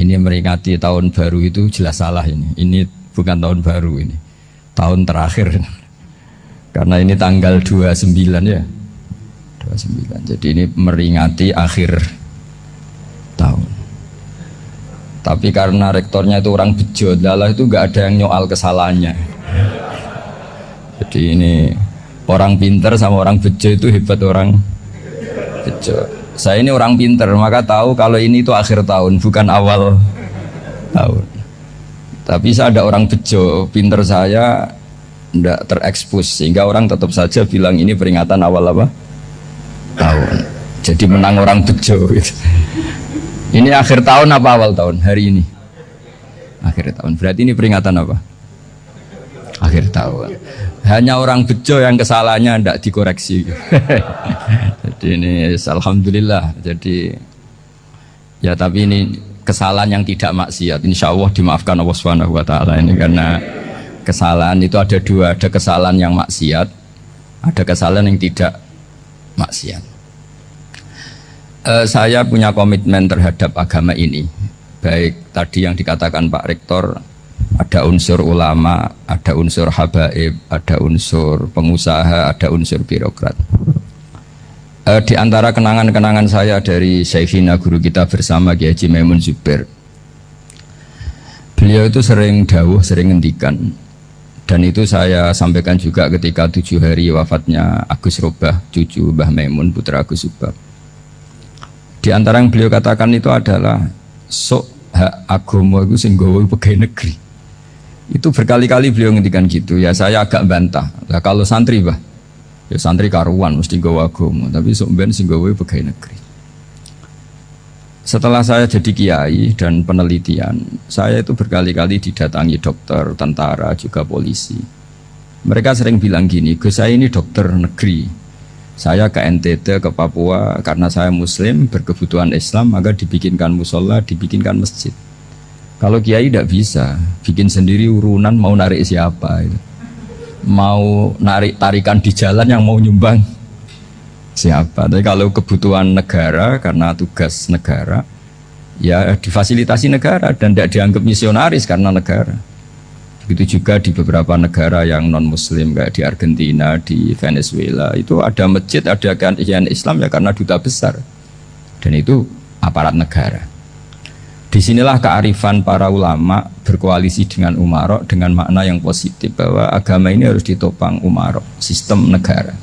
Ini meringati tahun baru itu jelas salah ini. Ini bukan tahun baru ini. Tahun terakhir. Karena ini tanggal 29 ya. 29. Jadi ini meringati akhir tahun. Tapi karena rektornya itu orang bejo, lalah itu nggak ada yang nyoal kesalahannya. Jadi ini orang pinter sama orang bejo itu hebat orang bejo. Saya ini orang pinter, maka tahu kalau ini itu akhir tahun, bukan awal tahun. Tapi saya ada orang bejo, pinter saya tidak terekspos, sehingga orang tetap saja bilang ini peringatan awal apa? Tahun. Jadi menang orang bejo. Gitu. Ini akhir tahun apa awal tahun? Hari ini. Akhir tahun. Berarti ini peringatan apa? Akhir tahun. Hanya orang bejo yang kesalahannya tidak dikoreksi. Jadi ini alhamdulillah. Jadi ya tapi ini kesalahan yang tidak maksiat. Insya Allah dimaafkan Allah Subhanahu Wa Taala ini karena kesalahan itu ada dua. Ada kesalahan yang maksiat, ada kesalahan yang tidak maksiat. Saya punya komitmen terhadap agama ini. Baik tadi yang dikatakan Pak Rektor. Ada unsur ulama, ada unsur habaib, ada unsur pengusaha, ada unsur birokrat. Di antara kenangan-kenangan saya dari Syekhina guru kita bersama Kiai Haji Maimun Zubair, beliau itu sering dawuh, sering ngendikan, dan itu saya sampaikan juga ketika 7 hari wafatnya Agus Robah, cucu Mbah Maimun, putra Agus Subah. Di antara yang beliau katakan itu adalah sok hak agama itu sing gawe pegawai negeri. Itu berkali-kali beliau ngendikan gitu. Ya saya agak bantah. Nah, kalau santri bah, ya santri karuan mesti gawe agama, tapi sok ben sing gawe pegawai negeri. Setelah saya jadi kiai dan penelitian, saya itu berkali-kali didatangi dokter, tentara, juga polisi. Mereka sering bilang gini, Gus saya ini dokter negeri. Saya ke NTT, ke Papua, karena saya muslim, berkebutuhan Islam, maka dibikinkan musola, dibikinkan masjid. Kalau kiai tidak bisa, bikin sendiri urunan mau narik siapa itu. Mau narik tarikan di jalan yang mau nyumbang siapa. Tapi kalau kebutuhan negara, karena tugas negara, ya difasilitasi negara dan tidak dianggap misionaris karena negara. Begitu juga di beberapa negara yang non muslim kayak di Argentina, di Venezuela, itu ada masjid, ada kajian Islam ya karena duta besar. Dan itu aparat negara. Disinilah kearifan para ulama berkoalisi dengan umarok dengan makna yang positif bahwa agama ini harus ditopang umarok, sistem negara.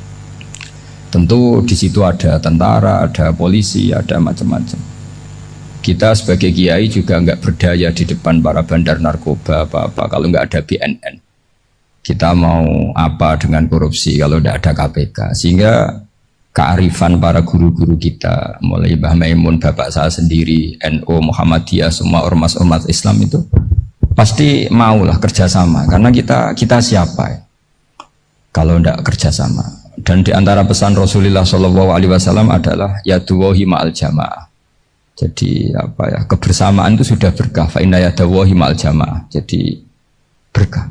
Tentu di situ ada tentara, ada polisi, ada macam-macam. Kita sebagai kiai juga nggak berdaya di depan para bandar narkoba apa-apa kalau nggak ada BNN. Kita mau apa dengan korupsi kalau tidak ada KPK? Sehingga kearifan para guru-guru kita, mulai Mbah Maimun, bapak saya sendiri, NU, Muhammadiyah, semua ormas-ormas Islam itu pasti maulah kerjasama. Karena kita siapa ya? Kalau tidak kerjasama. Dan di antara pesan Rasulullah SAW adalah yaduwahi ma'al jamaah. Jadi apa ya, kebersamaan itu sudah berkah. Fa inna yadawahi ma'al jamaah. Jadi berkah.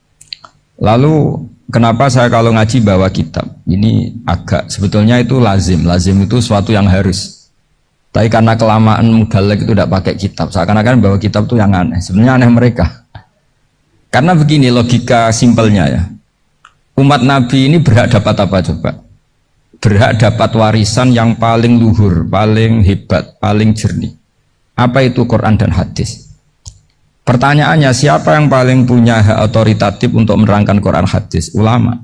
Lalu kenapa saya kalau ngaji bawa kitab? Ini agak sebetulnya itu lazim. Lazim itu suatu yang harus. Tapi karena kelamaan mudalek itu tidak pakai kitab. Seakan-akan bawa kitab itu yang aneh. Sebenarnya aneh mereka. Karena begini logika simpelnya ya. Umat Nabi ini berhak dapat apa coba? Berhak dapat warisan yang paling luhur, paling hebat, paling jernih. Apa itu Quran dan hadis? Pertanyaannya, siapa yang paling punya hak otoritatif untuk menerangkan Quran hadis? Ulama.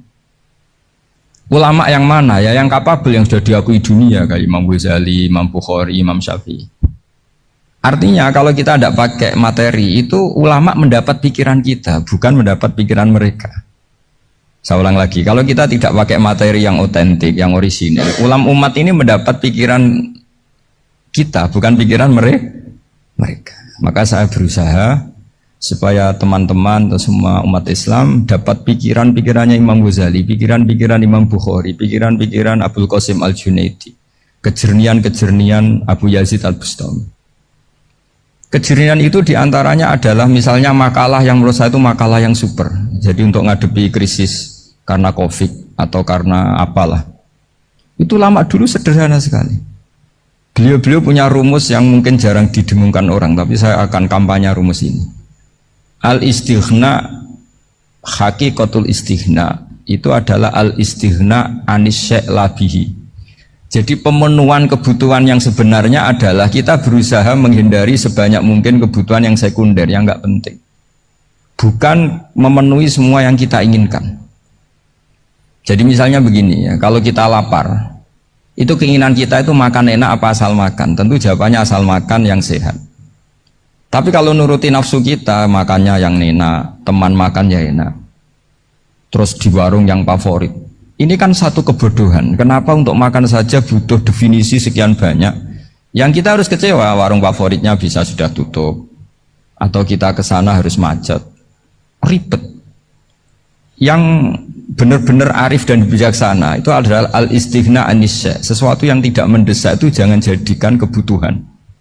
Ulama yang mana? Ya yang kapabel, yang sudah diakui dunia kayak Imam Ghazali, Imam Bukhari, Imam Syafi'i. Artinya kalau kita tidak pakai materi itu ulama mendapat pikiran kita, bukan mendapat pikiran mereka. Saya ulang lagi, kalau kita tidak pakai materi yang otentik, yang orisinil, ulama umat ini mendapat pikiran kita, bukan pikiran mereka. Maka saya berusaha supaya teman-teman atau semua umat Islam dapat pikiran-pikirannya Imam Ghazali, pikiran-pikiran Imam Bukhari, pikiran-pikiran Abdul Qasim Al-Junaidi, kejernian-kejernian Abu Yazid Al-Bustami. Kejernihan itu diantaranya adalah misalnya makalah yang menurut saya itu makalah yang super. Jadi untuk ngadepi krisis karena COVID atau karena apalah, itu lama dulu sederhana sekali. Beliau-beliau punya rumus yang mungkin jarang didengungkan orang, tapi saya akan kampanye rumus ini. Al-istighna, hakikatul istighna itu adalah al-istighna anis syai' labihi. Jadi pemenuhan kebutuhan yang sebenarnya adalah kita berusaha menghindari sebanyak mungkin kebutuhan yang sekunder, yang enggak penting. Bukan memenuhi semua yang kita inginkan. Jadi misalnya begini ya, kalau kita lapar, itu keinginan kita itu makan enak apa asal makan? Tentu jawabannya asal makan yang sehat. Tapi kalau nuruti nafsu kita, makannya yang enak, teman makan ya enak, terus di warung yang favorit. Ini kan satu kebodohan. Kenapa untuk makan saja butuh definisi sekian banyak? Yang kita harus kecewa, warung favoritnya bisa sudah tutup, atau kita ke sana harus macet, ribet. Yang benar-benar arif dan bijaksana itu adalah al-istighna anisya. Sesuatu yang tidak mendesak itu jangan jadikan kebutuhan.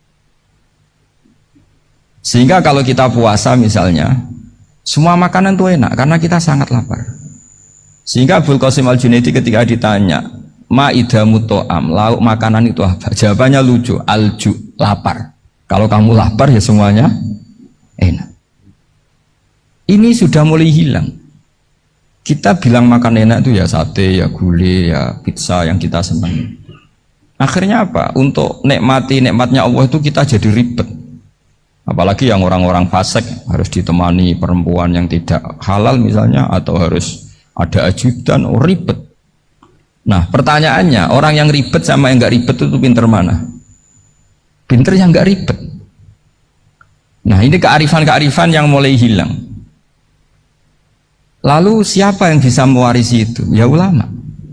Sehingga kalau kita puasa misalnya, semua makanan itu enak karena kita sangat lapar. Sehingga Abul Qasim Al-Junaidi ketika ditanya, ma'idamu to'am, lauk makanan itu apa? Jawabannya lucu, alju, lapar. Kalau kamu lapar ya semuanya enak. Ini sudah mulai hilang. Kita bilang makan enak itu ya sate, ya gulai, ya pizza yang kita senang. Akhirnya apa? Untuk nikmatnya Allah itu kita jadi ribet. Apalagi yang orang-orang fasik harus ditemani perempuan yang tidak halal misalnya, atau harus ada ajudan, ribet. Nah pertanyaannya, orang yang ribet sama yang nggak ribet itu pinter mana? Pinter yang nggak ribet. Nah ini kearifan-kearifan yang mulai hilang. Lalu siapa yang bisa mewarisi itu? Ya ulama.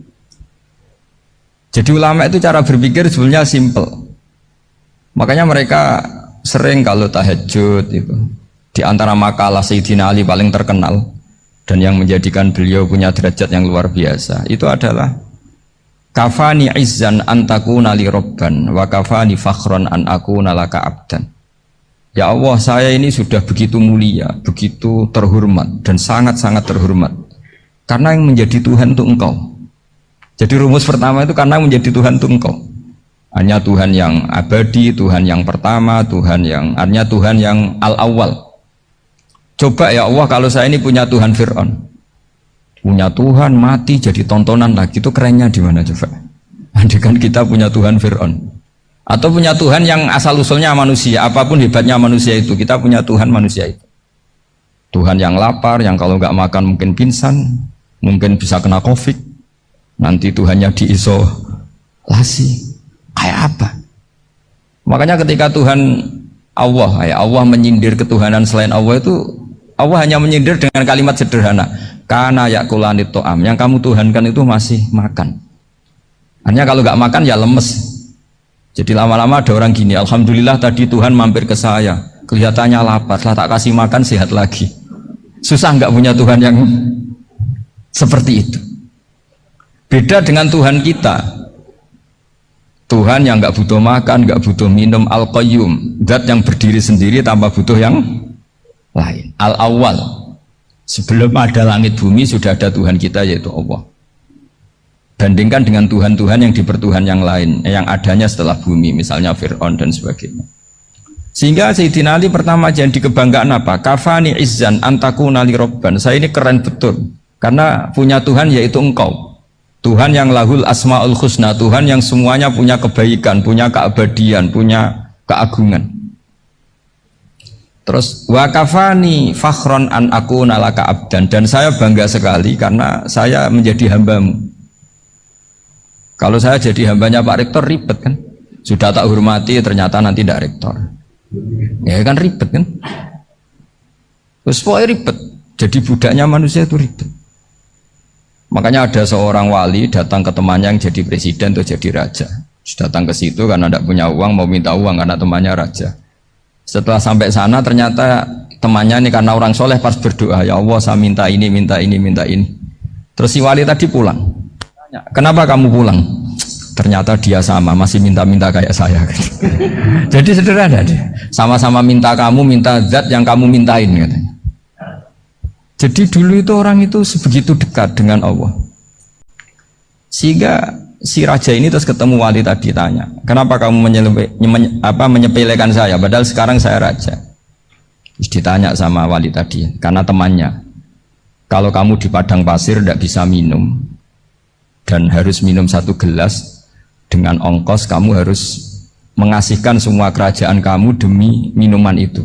Jadi ulama itu cara berpikir sebenarnya simple. Makanya mereka sering kalau tahajud itu, di antara makalah Sayyidina Ali paling terkenal dan yang menjadikan beliau punya derajat yang luar biasa itu adalah kafani izzan antakuna li robban wa kafani fakhron an akuna laka abdan. Ya Allah, saya ini sudah begitu mulia, begitu terhormat dan sangat-sangat terhormat karena yang menjadi Tuhan itu Engkau. Jadi rumus pertama itu karena menjadi Tuhan itu Engkau. Hanya Tuhan yang abadi, Tuhan yang pertama, hanya Tuhan yang al-awwal. Coba ya Allah, kalau saya ini punya Tuhan Fir'aun, punya Tuhan mati jadi tontonan lagi, itu kerennya di mana coba? Andaikan kita punya Tuhan Fir'aun. Atau punya Tuhan yang asal-usulnya manusia, apapun hebatnya manusia itu, kita punya Tuhan manusia itu. Tuhan yang lapar, yang kalau nggak makan mungkin pingsan, mungkin bisa kena COVID, nanti Tuhannya diisolasi, kayak apa? Makanya ketika Tuhan Allah, ya Allah menyindir ketuhanan selain Allah itu, Allah hanya menyindir dengan kalimat sederhana, karena yakulanit to'am, yang kamu tuhankan itu masih makan. Hanya kalau nggak makan ya lemes. Jadi lama-lama ada orang gini, alhamdulillah tadi Tuhan mampir ke saya, kelihatannya lapar, setelah tak kasih makan sehat lagi. Susah nggak punya Tuhan yang seperti itu. Beda dengan Tuhan kita, Tuhan yang nggak butuh makan, nggak butuh minum, al-qayyum, zat yang berdiri sendiri tanpa butuh yang lain, al-awwal. Sebelum ada langit bumi sudah ada Tuhan kita yaitu Allah. Bandingkan dengan Tuhan-Tuhan yang dipertuhan yang lain, yang adanya setelah bumi, misalnya Fir'aun dan sebagainya. Sehingga Sayyidina Ali pertama jadi kebanggaan apa? Kafani izzan antakuna li robban. Saya ini keren betul, karena punya Tuhan yaitu Engkau. Tuhan yang lahul asma'ul husna, Tuhan yang semuanya punya kebaikan, punya keabadian, punya keagungan. Terus wa kafani fakhron an akuna laka abdan, dan saya bangga sekali karena saya menjadi hambamu. Kalau saya jadi hambanya Pak Rektor ribet kan, sudah tak hormati ternyata nanti tidak rektor, ya kan ribet kan, terus pokoknya ribet, jadi budaknya manusia itu ribet. Makanya ada seorang wali datang ke temannya yang jadi presiden atau jadi raja, datang ke situ karena tidak punya uang, mau minta uang karena temannya raja. Setelah sampai sana ternyata temannya ini karena orang soleh pas berdoa, ya Allah saya minta ini, minta ini, minta ini. Terus si wali tadi pulang. Kenapa kamu pulang? Ternyata dia sama, masih minta-minta kayak saya. Jadi sederhana deh. Sama-sama minta kamu, minta zat yang kamu mintain katanya. Jadi dulu itu orang itu sebegitu dekat dengan Allah. Sehingga si raja ini terus ketemu wali tadi, tanya, kenapa kamu menyepelekan saya padahal sekarang saya raja. Terus ditanya sama wali tadi, karena temannya, kalau kamu di padang pasir tidak bisa minum dan harus minum 1 gelas, dengan ongkos kamu harus mengasihkan semua kerajaan kamu demi minuman itu.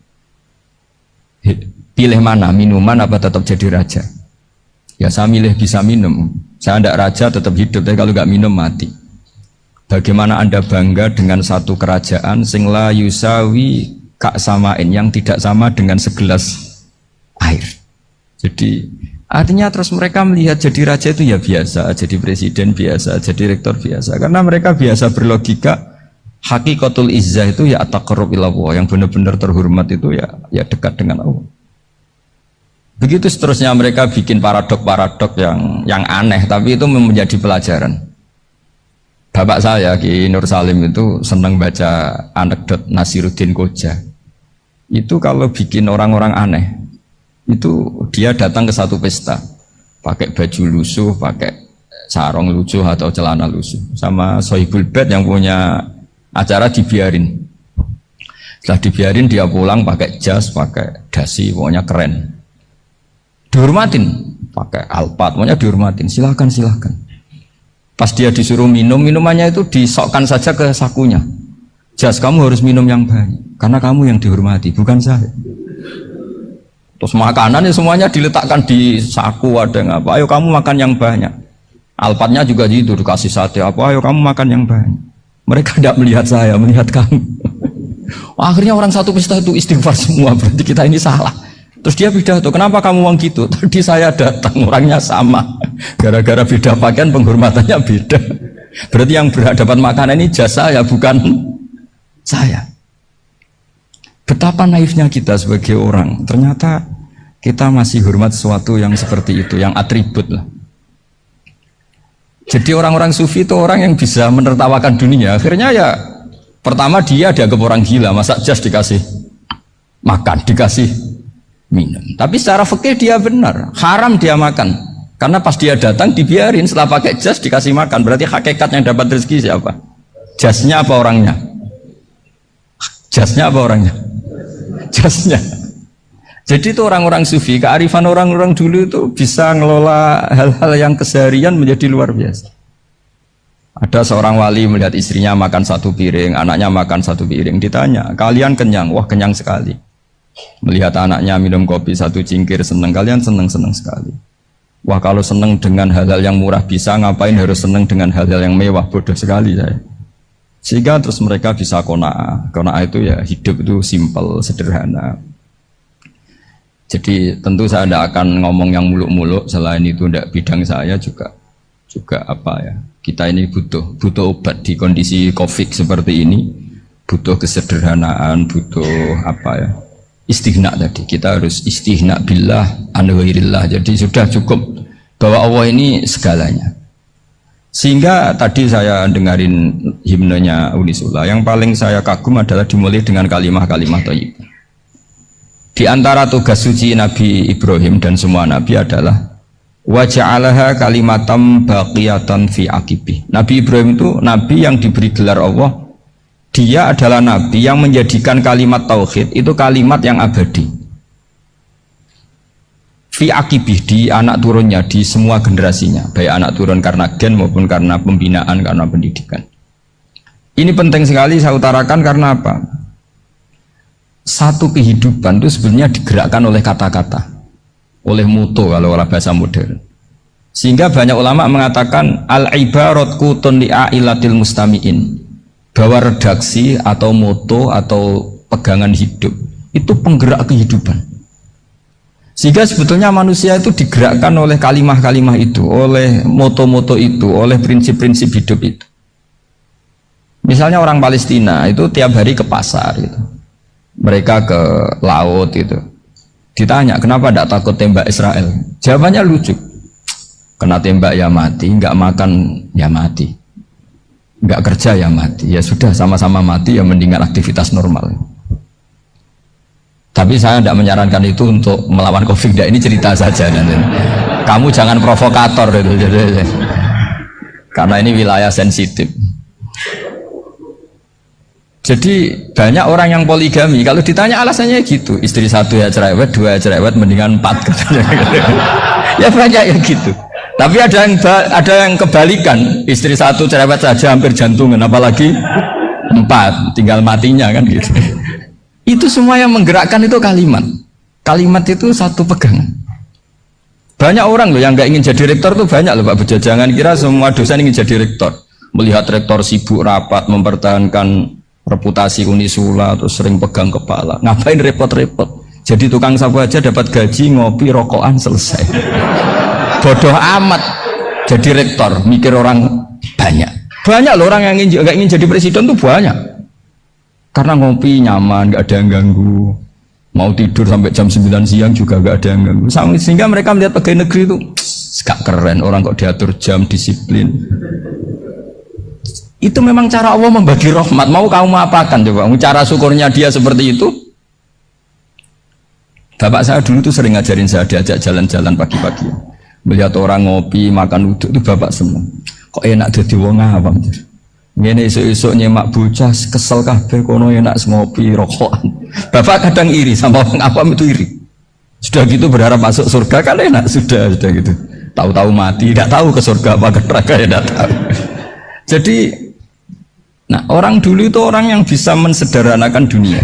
Pilih mana, minuman apa tetap jadi raja? Ya saya milih bisa minum. Saya tidak raja tetap hidup, tapi kalau nggak minum mati. Bagaimana Anda bangga dengan satu kerajaan sing la yusawi kak samain, yang tidak sama dengan segelas air. Jadi artinya terus mereka melihat jadi raja itu ya biasa, jadi presiden biasa, jadi rektor biasa, karena mereka biasa berlogika hakikatul izzah itu ya at-taqarrub ila Allah, yang benar-benar terhormat itu ya dekat dengan Allah. Begitu seterusnya mereka bikin paradok-paradok yang aneh, tapi itu menjadi pelajaran. Bapak saya Ki Nur Salim itu senang baca anekdot Nasiruddin Koja. Itu kalau bikin orang-orang aneh, itu dia datang ke satu pesta, pakai baju lusuh, pakai sarung lusuh atau celana lusuh, sama Sohibul Bed yang punya acara dibiarin. Setelah dibiarin dia pulang pakai jas, pakai dasi, pokoknya keren. Dihormatin, pakai alpat, pokoknya dihormatin, silakan. Pas dia disuruh minum, minumannya itu disokkan saja ke sakunya. Jas, kamu harus minum yang banyak, karena kamu yang dihormati, bukan saya. Terus makanannya semuanya diletakkan di saku, ada yang apa, ayo kamu makan yang banyak. Alpatnya juga gitu, dikasih sate apa, ayo kamu makan yang banyak. Mereka tidak melihat saya, melihat kamu. Akhirnya orang satu pesta itu istighfar semua, berarti kita ini salah. Terus dia pidato, kenapa kamu uang gitu? Tadi saya datang, orangnya sama. Gara-gara beda pakaian, penghormatannya beda. Berarti yang berhak dapat makanan ini jasa ya, bukan saya. Betapa naifnya kita sebagai orang. Ternyata kita masih hormat sesuatu yang seperti itu, yang atribut lah. Jadi orang-orang sufi itu orang yang bisa menertawakan dunia. Akhirnya ya, pertama dia dianggap orang gila, masa jas dikasih makan, dikasih minum. Tapi secara fikih dia benar, haram dia makan. Karena pas dia datang dibiarin, setelah pakai jas dikasih makan. Berarti hakikat yang dapat rezeki siapa? Jasnya apa orangnya? Jasnya apa orangnya? Jasnya. Jadi itu orang-orang sufi, kearifan orang-orang dulu itu bisa ngelola hal-hal yang keseharian menjadi luar biasa. Ada seorang wali melihat istrinya makan 1 piring, anaknya makan 1 piring. Ditanya, kalian kenyang? Wah, kenyang sekali. Melihat anaknya minum kopi 1 cingkir, senang. Kalian senang sekali. Wah, kalau senang dengan hal-hal yang murah bisa, ngapain harus senang dengan hal-hal yang mewah? Bodoh sekali saya. Sehingga terus mereka bisa qanaah. Qanaah itu ya hidup itu simpel, sederhana. Jadi tentu saya tidak akan ngomong yang muluk-muluk, selain itu tidak bidang saya juga apa ya, kita ini butuh obat di kondisi COVID seperti ini, butuh kesederhanaan, butuh apa ya, istighna tadi. Kita harus istighna billah an ghairillah. Jadi sudah cukup bahwa Allah ini segalanya. Sehingga tadi saya dengarin himnenya Unisula, yang paling saya kagum adalah dimulai dengan kalimat-kalimat thayyibah. Di antara tugas suci Nabi Ibrahim dan semua Nabi adalah wa ja'alaha kalimatam baqiyatan fi aqibi. Nabi Ibrahim itu Nabi yang diberi gelar Allah. Dia adalah Nabi yang menjadikan kalimat tauhid itu kalimat yang abadi. Fi aqibi, di anak turunnya, di semua generasinya, baik anak turun karena gen maupun karena pembinaan, karena pendidikan. Ini penting sekali saya utarakan karena apa? Satu kehidupan itu sebenarnya digerakkan oleh kata-kata, oleh moto kalau oleh bahasa modern. Sehingga banyak ulama mengatakan al-ibarat kutun li'ailatil mustami'in, bahwa redaksi atau moto atau pegangan hidup itu penggerak kehidupan. Sehingga sebetulnya manusia itu digerakkan oleh kalimah-kalimah itu, oleh moto-moto itu, oleh prinsip-prinsip hidup itu. Misalnya orang Palestina itu tiap hari ke pasar gitu. Mereka ke laut itu. Ditanya, kenapa tidak takut tembak Israel? Jawabannya lucu. Kena tembak ya mati, nggak makan ya mati, nggak kerja ya mati. Ya sudah, sama-sama mati ya mendingan aktivitas normal. Tapi saya tidak menyarankan itu untuk melawan COVID. Ini cerita saja. Kamu jangan provokator itu. karena ini wilayah sensitif. Jadi banyak orang yang poligami, kalau ditanya alasannya gitu, istri satu ya cerewet, dua ya cerewet, mendingan 4 katanya. Ya banyak yang gitu. Tapi ada yang kebalikan, istri satu cerewet saja hampir jantungan, apalagi 4, tinggal matinya kan gitu. Itu semua yang menggerakkan itu kalimat. Kalimat itu satu pegangan. Banyak orang loh yang nggak ingin jadi rektor tuh banyak loh Pak Bejo. Jangan kira semua dosen ingin jadi rektor. Melihat rektor sibuk rapat mempertahankan reputasi Unisula terus sering pegang kepala. Ngapain repot-repot? Jadi tukang sapu aja dapat gaji, ngopi, rokokan selesai. Bodoh amat jadi rektor, mikir orang banyak. Banyak loh orang yang nggak ingin jadi presiden tuh banyak. Karena ngopi nyaman, nggak ada yang ganggu. Mau tidur sampai jam 9 siang juga nggak ada yang ganggu. Sehingga mereka melihat pegawai negeri itu gak keren, orang kok diatur jam, disiplin. Itu memang cara Allah membagi rahmat. Mau kamu apakan coba? Cara syukurnya dia seperti itu. Bapak saya dulu tuh sering ngajarin saya, diajak jalan-jalan pagi-pagi. Melihat orang ngopi, makan uduk itu bapak seneng. Kok enak jadi wong awam. Ngene esuk-esuk nyemak bocah kesel kabeh kono enak ngopi rokokan. Bapak kadang iri sama orang awam itu iri. Sudah gitu berharap masuk surga kan enak sudah gitu. Tahu-tahu mati, tidak tahu ke surga apa ke neraka ya tidak tahu. Jadi nah, orang dulu itu orang yang bisa mensederhanakan dunia.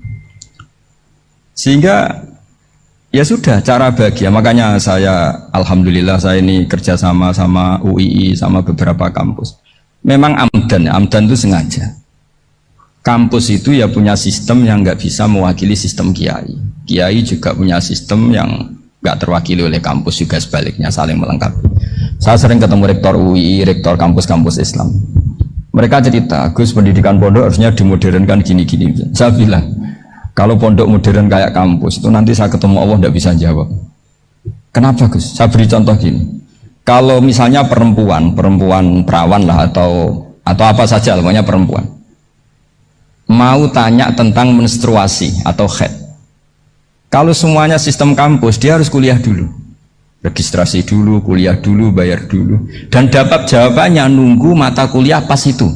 Sehingga ya sudah cara bahagia. Makanya saya alhamdulillah saya ini kerjasama sama UII sama beberapa kampus. Memang amdan itu sengaja. Kampus itu ya punya sistem yang nggak bisa mewakili sistem kiai. Kiai juga punya sistem yang nggak terwakili oleh kampus, juga sebaliknya saling melengkapi. Saya sering ketemu rektor UII, rektor kampus-kampus Islam. Mereka cerita, Gus pendidikan pondok harusnya dimodernkan gini-gini. Saya bilang, kalau pondok modern kayak kampus itu nanti saya ketemu Allah tidak bisa jawab. Kenapa Gus? Saya beri contoh gini. Kalau misalnya perempuan perawan lah atau apa saja, namanya perempuan, mau tanya tentang menstruasi atau haid. Kalau semuanya sistem kampus, dia harus kuliah dulu. Registrasi dulu, kuliah dulu, bayar dulu. Dan dapat jawabannya nunggu mata kuliah pas itu.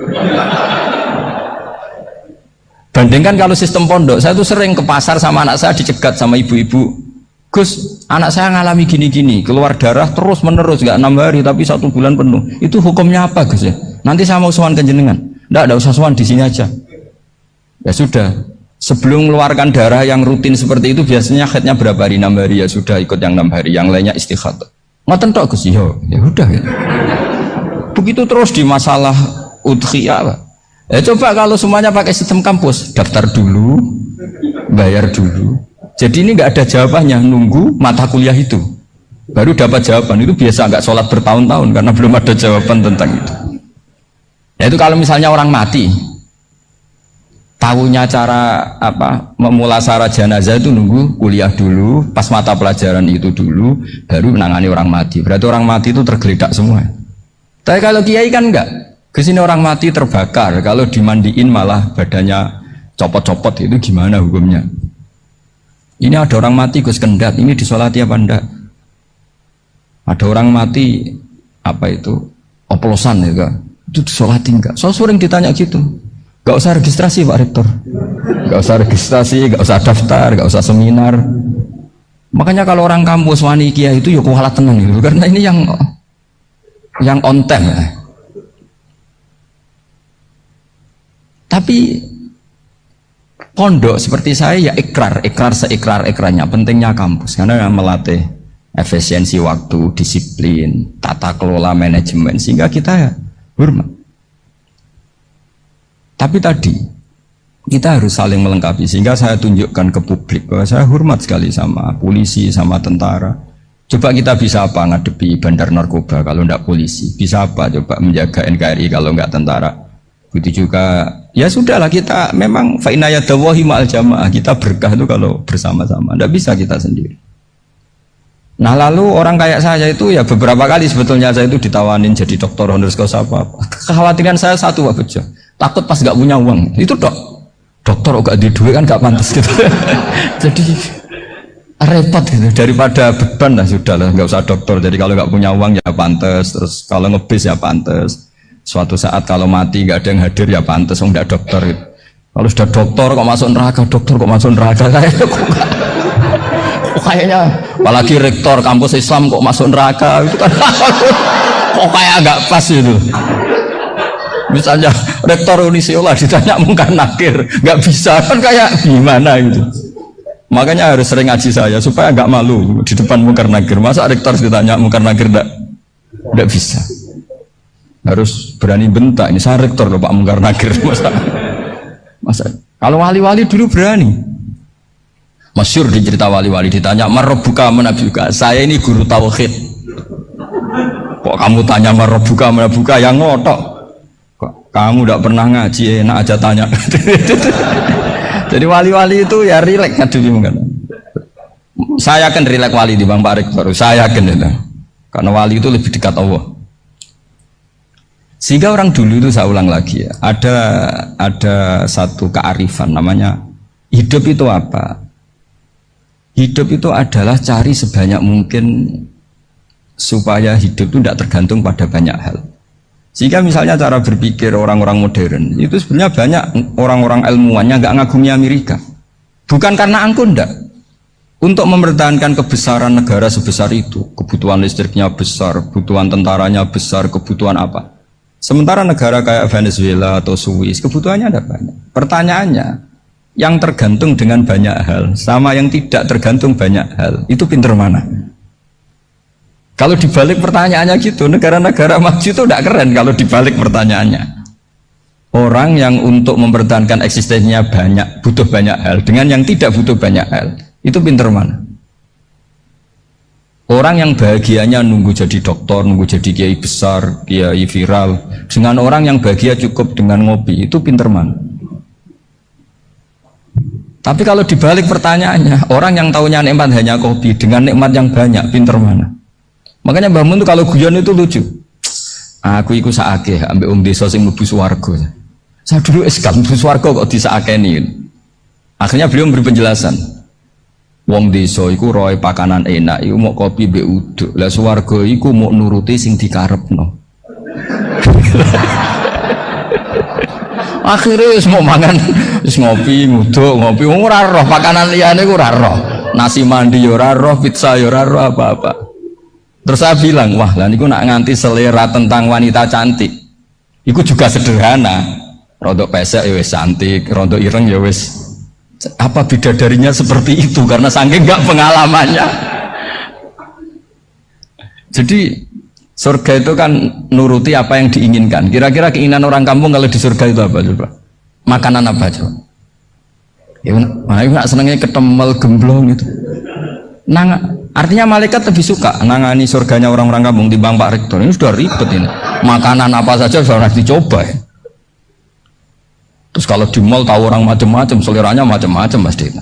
Bandingkan kalau sistem pondok, saya tuh sering ke pasar sama anak saya dicegat sama ibu-ibu. Gus, anak saya ngalami gini-gini, keluar darah terus menerus, nggak 6 hari tapi 1 bulan penuh. Itu hukumnya apa Gus ya? Nanti saya mau sowan ke jenengan. Nggak usah sowan di sini aja. Ya sudah. Sebelum mengeluarkan darah yang rutin seperti itu biasanya haidnya berapa hari? 6 hari ya sudah ikut yang 6 hari, yang lainnya istighatsah. Ngoten tok Gus ya udah ya. Begitu terus di masalah udhiyah. Ya coba kalau semuanya pakai sistem kampus, daftar dulu, bayar dulu. Jadi ini nggak ada jawabannya, nunggu mata kuliah itu baru dapat jawaban. Itu biasa nggak sholat bertahun-tahun karena belum ada jawaban tentang itu. Ya itu kalau misalnya orang mati, tahunya cara apa memulasara jenazah itu nunggu kuliah dulu, pas mata pelajaran itu dulu, baru menangani orang mati. Berarti orang mati itu tergeledak semua. Tapi kalau kiai kan enggak. Kesini orang mati terbakar, kalau dimandiin malah badannya copot-copot, itu gimana hukumnya? Ini ada orang mati Gus Kendat, ini disolati apa enggak? Ada orang mati apa itu oplosan ya kan? Itu disolati enggak? So sering ditanya gitu. Gak usah registrasi Pak Rektor, gak usah registrasi, gak usah daftar, gak usah seminar. Makanya kalau orang kampus wani kiai itu ya kualat tenang gitu, karena ini yang on time ya. Tapi pondok seperti saya ya ikrar seikrar-ikrarnya. Pentingnya kampus karena melatih efisiensi waktu, disiplin, tata kelola manajemen, sehingga kita ya hormat. Tapi tadi kita harus saling melengkapi, sehingga saya tunjukkan ke publik bahwa saya hormat sekali sama polisi, sama tentara. Coba kita bisa apa ngadepi bandar narkoba kalau tidak polisi? Bisa apa coba menjaga NKRI kalau nggak tentara? Begitu juga ya sudahlah, kita memang fa inna yadallahi ma'al jamaah, kita berkah itu kalau bersama-sama, tidak bisa kita sendiri. Nah lalu orang kayak saya itu ya beberapa kali sebetulnya saya itu ditawanin jadi doktor honoris causa apa. Kekhawatiran saya satu Pak Bejo, takut pas nggak punya uang itu dokter kok gak di duit kan gak pantas gitu. Jadi repot gitu, daripada beban lah sudah lah, nggak usah dokter. Jadi kalau nggak punya uang ya pantes, terus kalau ngebis ya pantes. Suatu saat kalau mati nggak ada yang hadir ya pantes, nggak dokter gitu. Kalau sudah dokter kok masuk neraka, dokter kok masuk neraka kayaknya, apalagi rektor kampus Islam kok masuk neraka itu kan kok kayak agak pas itu. Misalnya rektor Unisiola ditanya Mungkar Nakir nggak bisa kan kayak gimana gitu. Makanya harus sering ngaji saya supaya nggak malu di depan Mungkar Nakir. Masa rektor ditanya Mungkar Nakir nggak bisa. Harus berani bentak, ini saya rektor loh Pak Mungkar Nakir. Masa kalau wali-wali dulu berani. Masyhur di cerita wali-wali ditanya marabbuka manabuka, saya ini guru tauhid. Kok kamu tanya marabbuka manabuka yang ngotok? Kok kamu tidak pernah ngaji, enak aja tanya. Jadi wali-wali itu ya rileks ngadepi kan. Saya akan rileks wali di Bang Pak Rektor, saya akan itu. Karena wali itu lebih dekat Allah. Sehingga orang dulu itu saya ulang lagi ya, ada satu kearifan namanya hidup itu apa? Hidup itu adalah cari sebanyak mungkin supaya hidup itu tidak tergantung pada banyak hal. Sehingga misalnya cara berpikir orang-orang modern itu sebenarnya banyak orang-orang ilmuwannya nggak ngagumi Amerika. Bukan karena angkuh ndak. Untuk mempertahankan kebesaran negara sebesar itu, kebutuhan listriknya besar, kebutuhan tentaranya besar, kebutuhan apa? Sementara negara kayak Venezuela atau Swiss kebutuhannya ada banyak. Pertanyaannya, yang tergantung dengan banyak hal sama yang tidak tergantung banyak hal, itu pinter mana? Kalau dibalik pertanyaannya gitu, negara-negara maju itu tidak keren kalau dibalik pertanyaannya. Orang yang untuk mempertahankan eksistensinya banyak, butuh banyak hal, dengan yang tidak butuh banyak hal, itu pinter mana? Orang yang bahagianya nunggu jadi dokter, nunggu jadi kiai besar, kiai viral, dengan orang yang bahagia cukup dengan ngopi, itu pinter mana? Tapi kalau dibalik pertanyaannya, orang yang tahunya nikmat hanya kopi dengan nikmat yang banyak, pinter mana? Makanya Mbah Mun tuh kalau guyon itu lucu. Aku ikut saake, ambil desa sing mlebu swarga. Saya dulu eskam mlebu swarga kok disakeni. Akhirnya beliau memberi penjelasan. Wong desa iku roe pakanan enak, iku mau kopi mbek uduk. Lah swarga iku mau nuruti sing dikarepno. Akhirnya wis mau mangan, wis ngopi, nguduk, ngopi, ora roh pakanan liyane ku ora roh. Nasi mandi ya ora roh, pizza ya ora roh apa-apa. Terus saya bilang, wah lah niku nak nganti selera tentang wanita cantik. Iku juga sederhana. Rodok pesek ya wis cantik, rodok ireng ya wis. Apa bidadarinya seperti itu karena saking enggak pengalamannya. Jadi surga itu kan nuruti apa yang diinginkan. Kira-kira keinginan orang kampung kalau di surga itu apa coba? Makanan apa coba? Ya, nak senengnya ketemel gemblong itu. Artinya malaikat lebih suka nangani surganya orang-orang kampung timbang Pak Rektor. Ini sudah ribet ini. Makanan apa saja sudah dicoba ya. Terus kalau di mall tahu orang macam-macam, seleranya macam-macam pasti.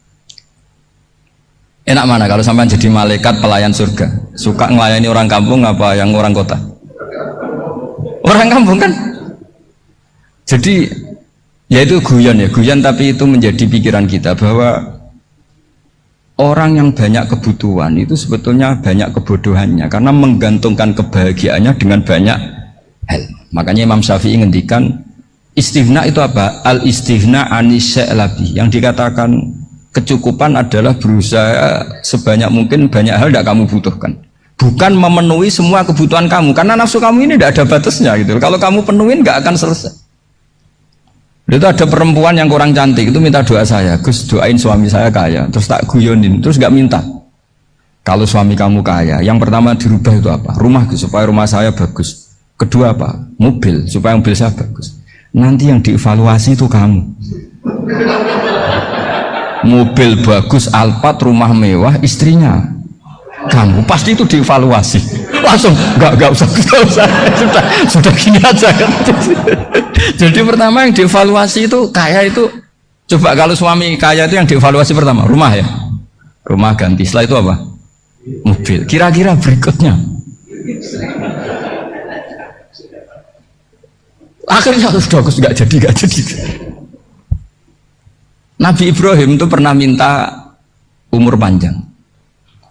Enak mana kalau sampai jadi malaikat pelayan surga? Suka ngelayani orang kampung apa yang orang kota? Orang kampung kan? Jadi ya itu guyon tapi itu menjadi pikiran kita bahwa orang yang banyak kebutuhan itu sebetulnya banyak kebodohannya karena menggantungkan kebahagiaannya dengan banyak hal. Makanya Imam Syafi'i ngendikan istighna itu apa? Al istighna anisya'labi. Yang dikatakan kecukupan adalah berusaha sebanyak mungkin banyak hal tidak kamu butuhkan. Bukan memenuhi semua kebutuhan kamu karena nafsu kamu ini tidak ada batasnya gitu. Kalau kamu penuhin nggak akan selesai. Itu ada perempuan yang kurang cantik itu minta doa saya, Gus doain suami saya kaya. Terus tak guyonin, terus nggak minta. Kalau suami kamu kaya, yang pertama dirubah itu apa? Rumah Gus, supaya rumah saya bagus. Kedua apa? Mobil, supaya mobil saya bagus. Nanti yang dievaluasi itu kamu. Mobil bagus, Alphard, rumah mewah, istrinya kamu. Pasti itu dievaluasi. Langsung enggak usah sudah gini aja. Jadi pertama yang dievaluasi itu kaya itu, coba kalau suami kaya itu yang dievaluasi pertama rumah ya, rumah ganti. Setelah itu apa? Mobil. Kira-kira berikutnya akhirnya sudah nggak jadi. Nabi Ibrahim itu pernah minta umur panjang.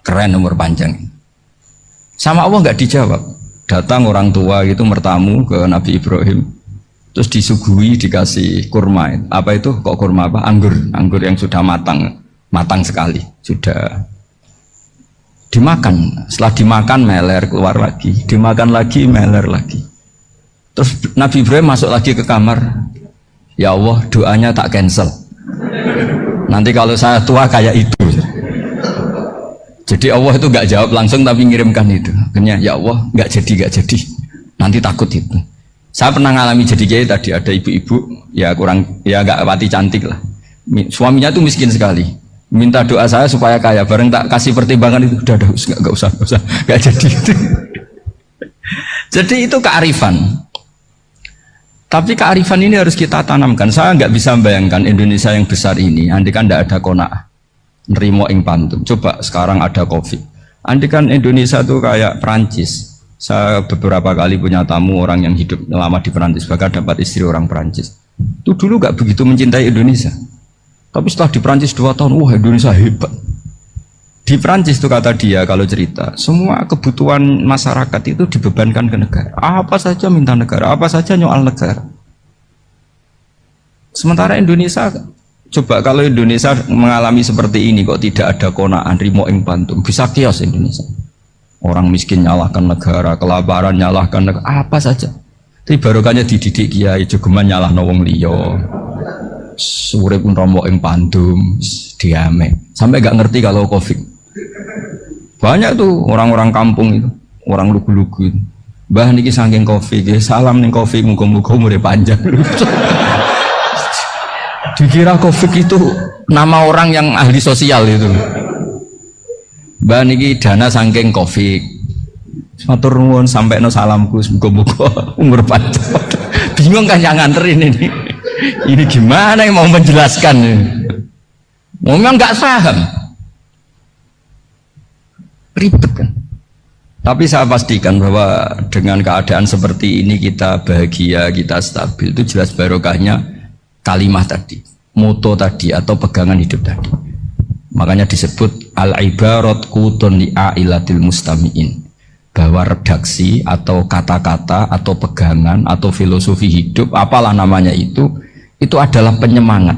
keren umur panjang. Sama Allah nggak dijawab. Datang orang tua itu mertamu ke Nabi Ibrahim, terus disuguhi dikasih kurma. Apa itu? Kok kurma apa? Anggur yang sudah matang sekali, sudah dimakan. Setelah dimakan meler keluar lagi, dimakan lagi meler lagi. Terus Nabi Ibrahim masuk lagi ke kamar. Ya Allah, doanya tak cancel. Nanti kalau saya tua kayak itu. Jadi Allah itu nggak jawab langsung tapi ngirimkan itu. Akhirnya ya Allah nggak jadi. Nanti takut itu. Saya pernah ngalami jadi kiai tadi, ada ibu-ibu ya nggak pati cantik lah. Suaminya tuh miskin sekali. Minta doa saya supaya kaya. Bareng tak kasih pertimbangan itu udah nggak usah nggak jadi itu. Jadi itu kearifan. Tapi kearifan ini harus kita tanamkan. Saya nggak bisa membayangkan Indonesia yang besar ini, andai kan tidak ada qanaah, nerimo ing pantum. Coba sekarang ada Covid. Andai kan Indonesia itu kayak Perancis. Saya beberapa kali punya tamu orang yang hidup lama di Perancis, bahkan dapat istri orang Perancis. Itu dulu nggak begitu mencintai Indonesia. Tapi setelah di Perancis 2 tahun, wah Indonesia hebat. Di Perancis itu kata dia kalau cerita, semua kebutuhan masyarakat itu dibebankan ke negara. Apa saja minta negara, apa saja nyoal negara. Sementara Indonesia, coba kalau Indonesia mengalami seperti ini kok tidak ada qanaah, rimo ing pantum, bisa kios Indonesia. Orang miskin nyalahkan negara, kelaparan nyalahkan negara, apa saja. Tapi barokahnya dididik kiai, jogeman nyalahno wong liya. Urip rimo ing pantum, diame. Sampai gak ngerti kalau Covid. Banyak tuh orang-orang kampung itu, orang lugu-lugu itu. Mbah niki saking Covid, salam ning Covid, muga-muga umure panjang. Dikira Covid itu nama orang yang ahli sosial itu. Mbah niki dana saking Covid. Matur nuwun sampekno salamku, muga-muga umur panjang. Bingung kan yang nganterin ini. Ini gimana yang mau menjelaskan ini? Memang nggak paham. Ribet kan. Tapi saya pastikan bahwa dengan keadaan seperti ini kita bahagia, kita stabil, itu jelas barokahnya kalimah tadi, moto tadi atau pegangan hidup tadi. Makanya disebut al-ibarat qutun li'ailatil mustami'in, bahwa redaksi atau kata-kata atau pegangan atau filosofi hidup, apalah namanya itu adalah penyemangat.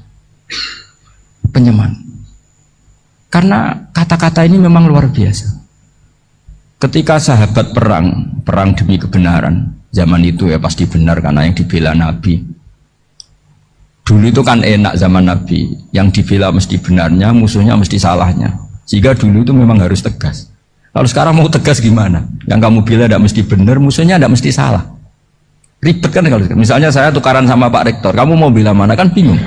Karena kata-kata ini memang luar biasa. Ketika sahabat perang demi kebenaran, zaman itu ya pasti benar karena yang dibela Nabi. Dulu itu kan enak zaman Nabi, yang dibela mesti benarnya, musuhnya mesti salahnya. Sehingga dulu itu memang harus tegas. Kalau sekarang mau tegas gimana? Yang kamu bela tidak mesti benar, musuhnya tidak mesti salah. Ribet kan kalau misalnya saya tukaran sama Pak Rektor, kamu mau bela mana kan bingung.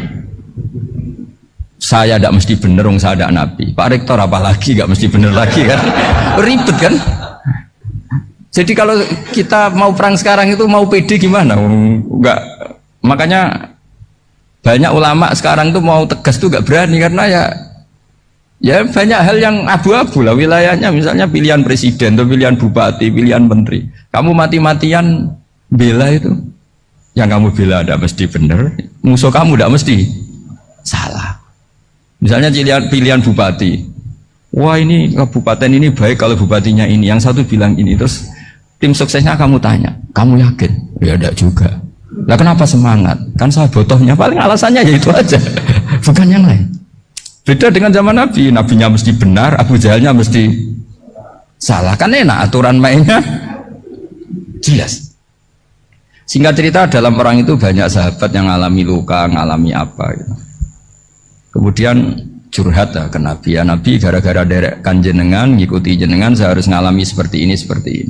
Saya tidak mesti bener, saya tidak Nabi. Pak Rektor apalagi nggak mesti bener lagi kan? Ribet kan? Jadi kalau kita mau perang sekarang itu mau pede gimana? Enggak. Makanya banyak ulama sekarang tuh mau tegas tuh nggak berani karena ya banyak hal yang abu-abu lah wilayahnya. Misalnya pilihan presiden, atau pilihan bupati, pilihan menteri. Kamu mati-matian bela itu, yang kamu bela tidak mesti bener, musuh kamu tidak mesti salah. Misalnya pilihan bupati, wah ini kabupaten ini baik kalau bupatinya ini, yang satu bilang ini, terus tim suksesnya kamu tanya, kamu yakin? Ya enggak juga. Lah kenapa semangat? Kan saya botohnya, paling alasannya ya itu aja, bukan yang lain. Beda dengan zaman Nabi, Nabinya mesti benar, Abu Jahalnya mesti salah, kan enak aturan mainnya jelas. Singkat cerita dalam perang itu banyak sahabat yang ngalami luka, ngalami apa gitu. Kemudian curhat ke Nabi, ya Nabi gara-gara derekkan jenengan, ngikuti jenengan saya harus ngalami seperti ini.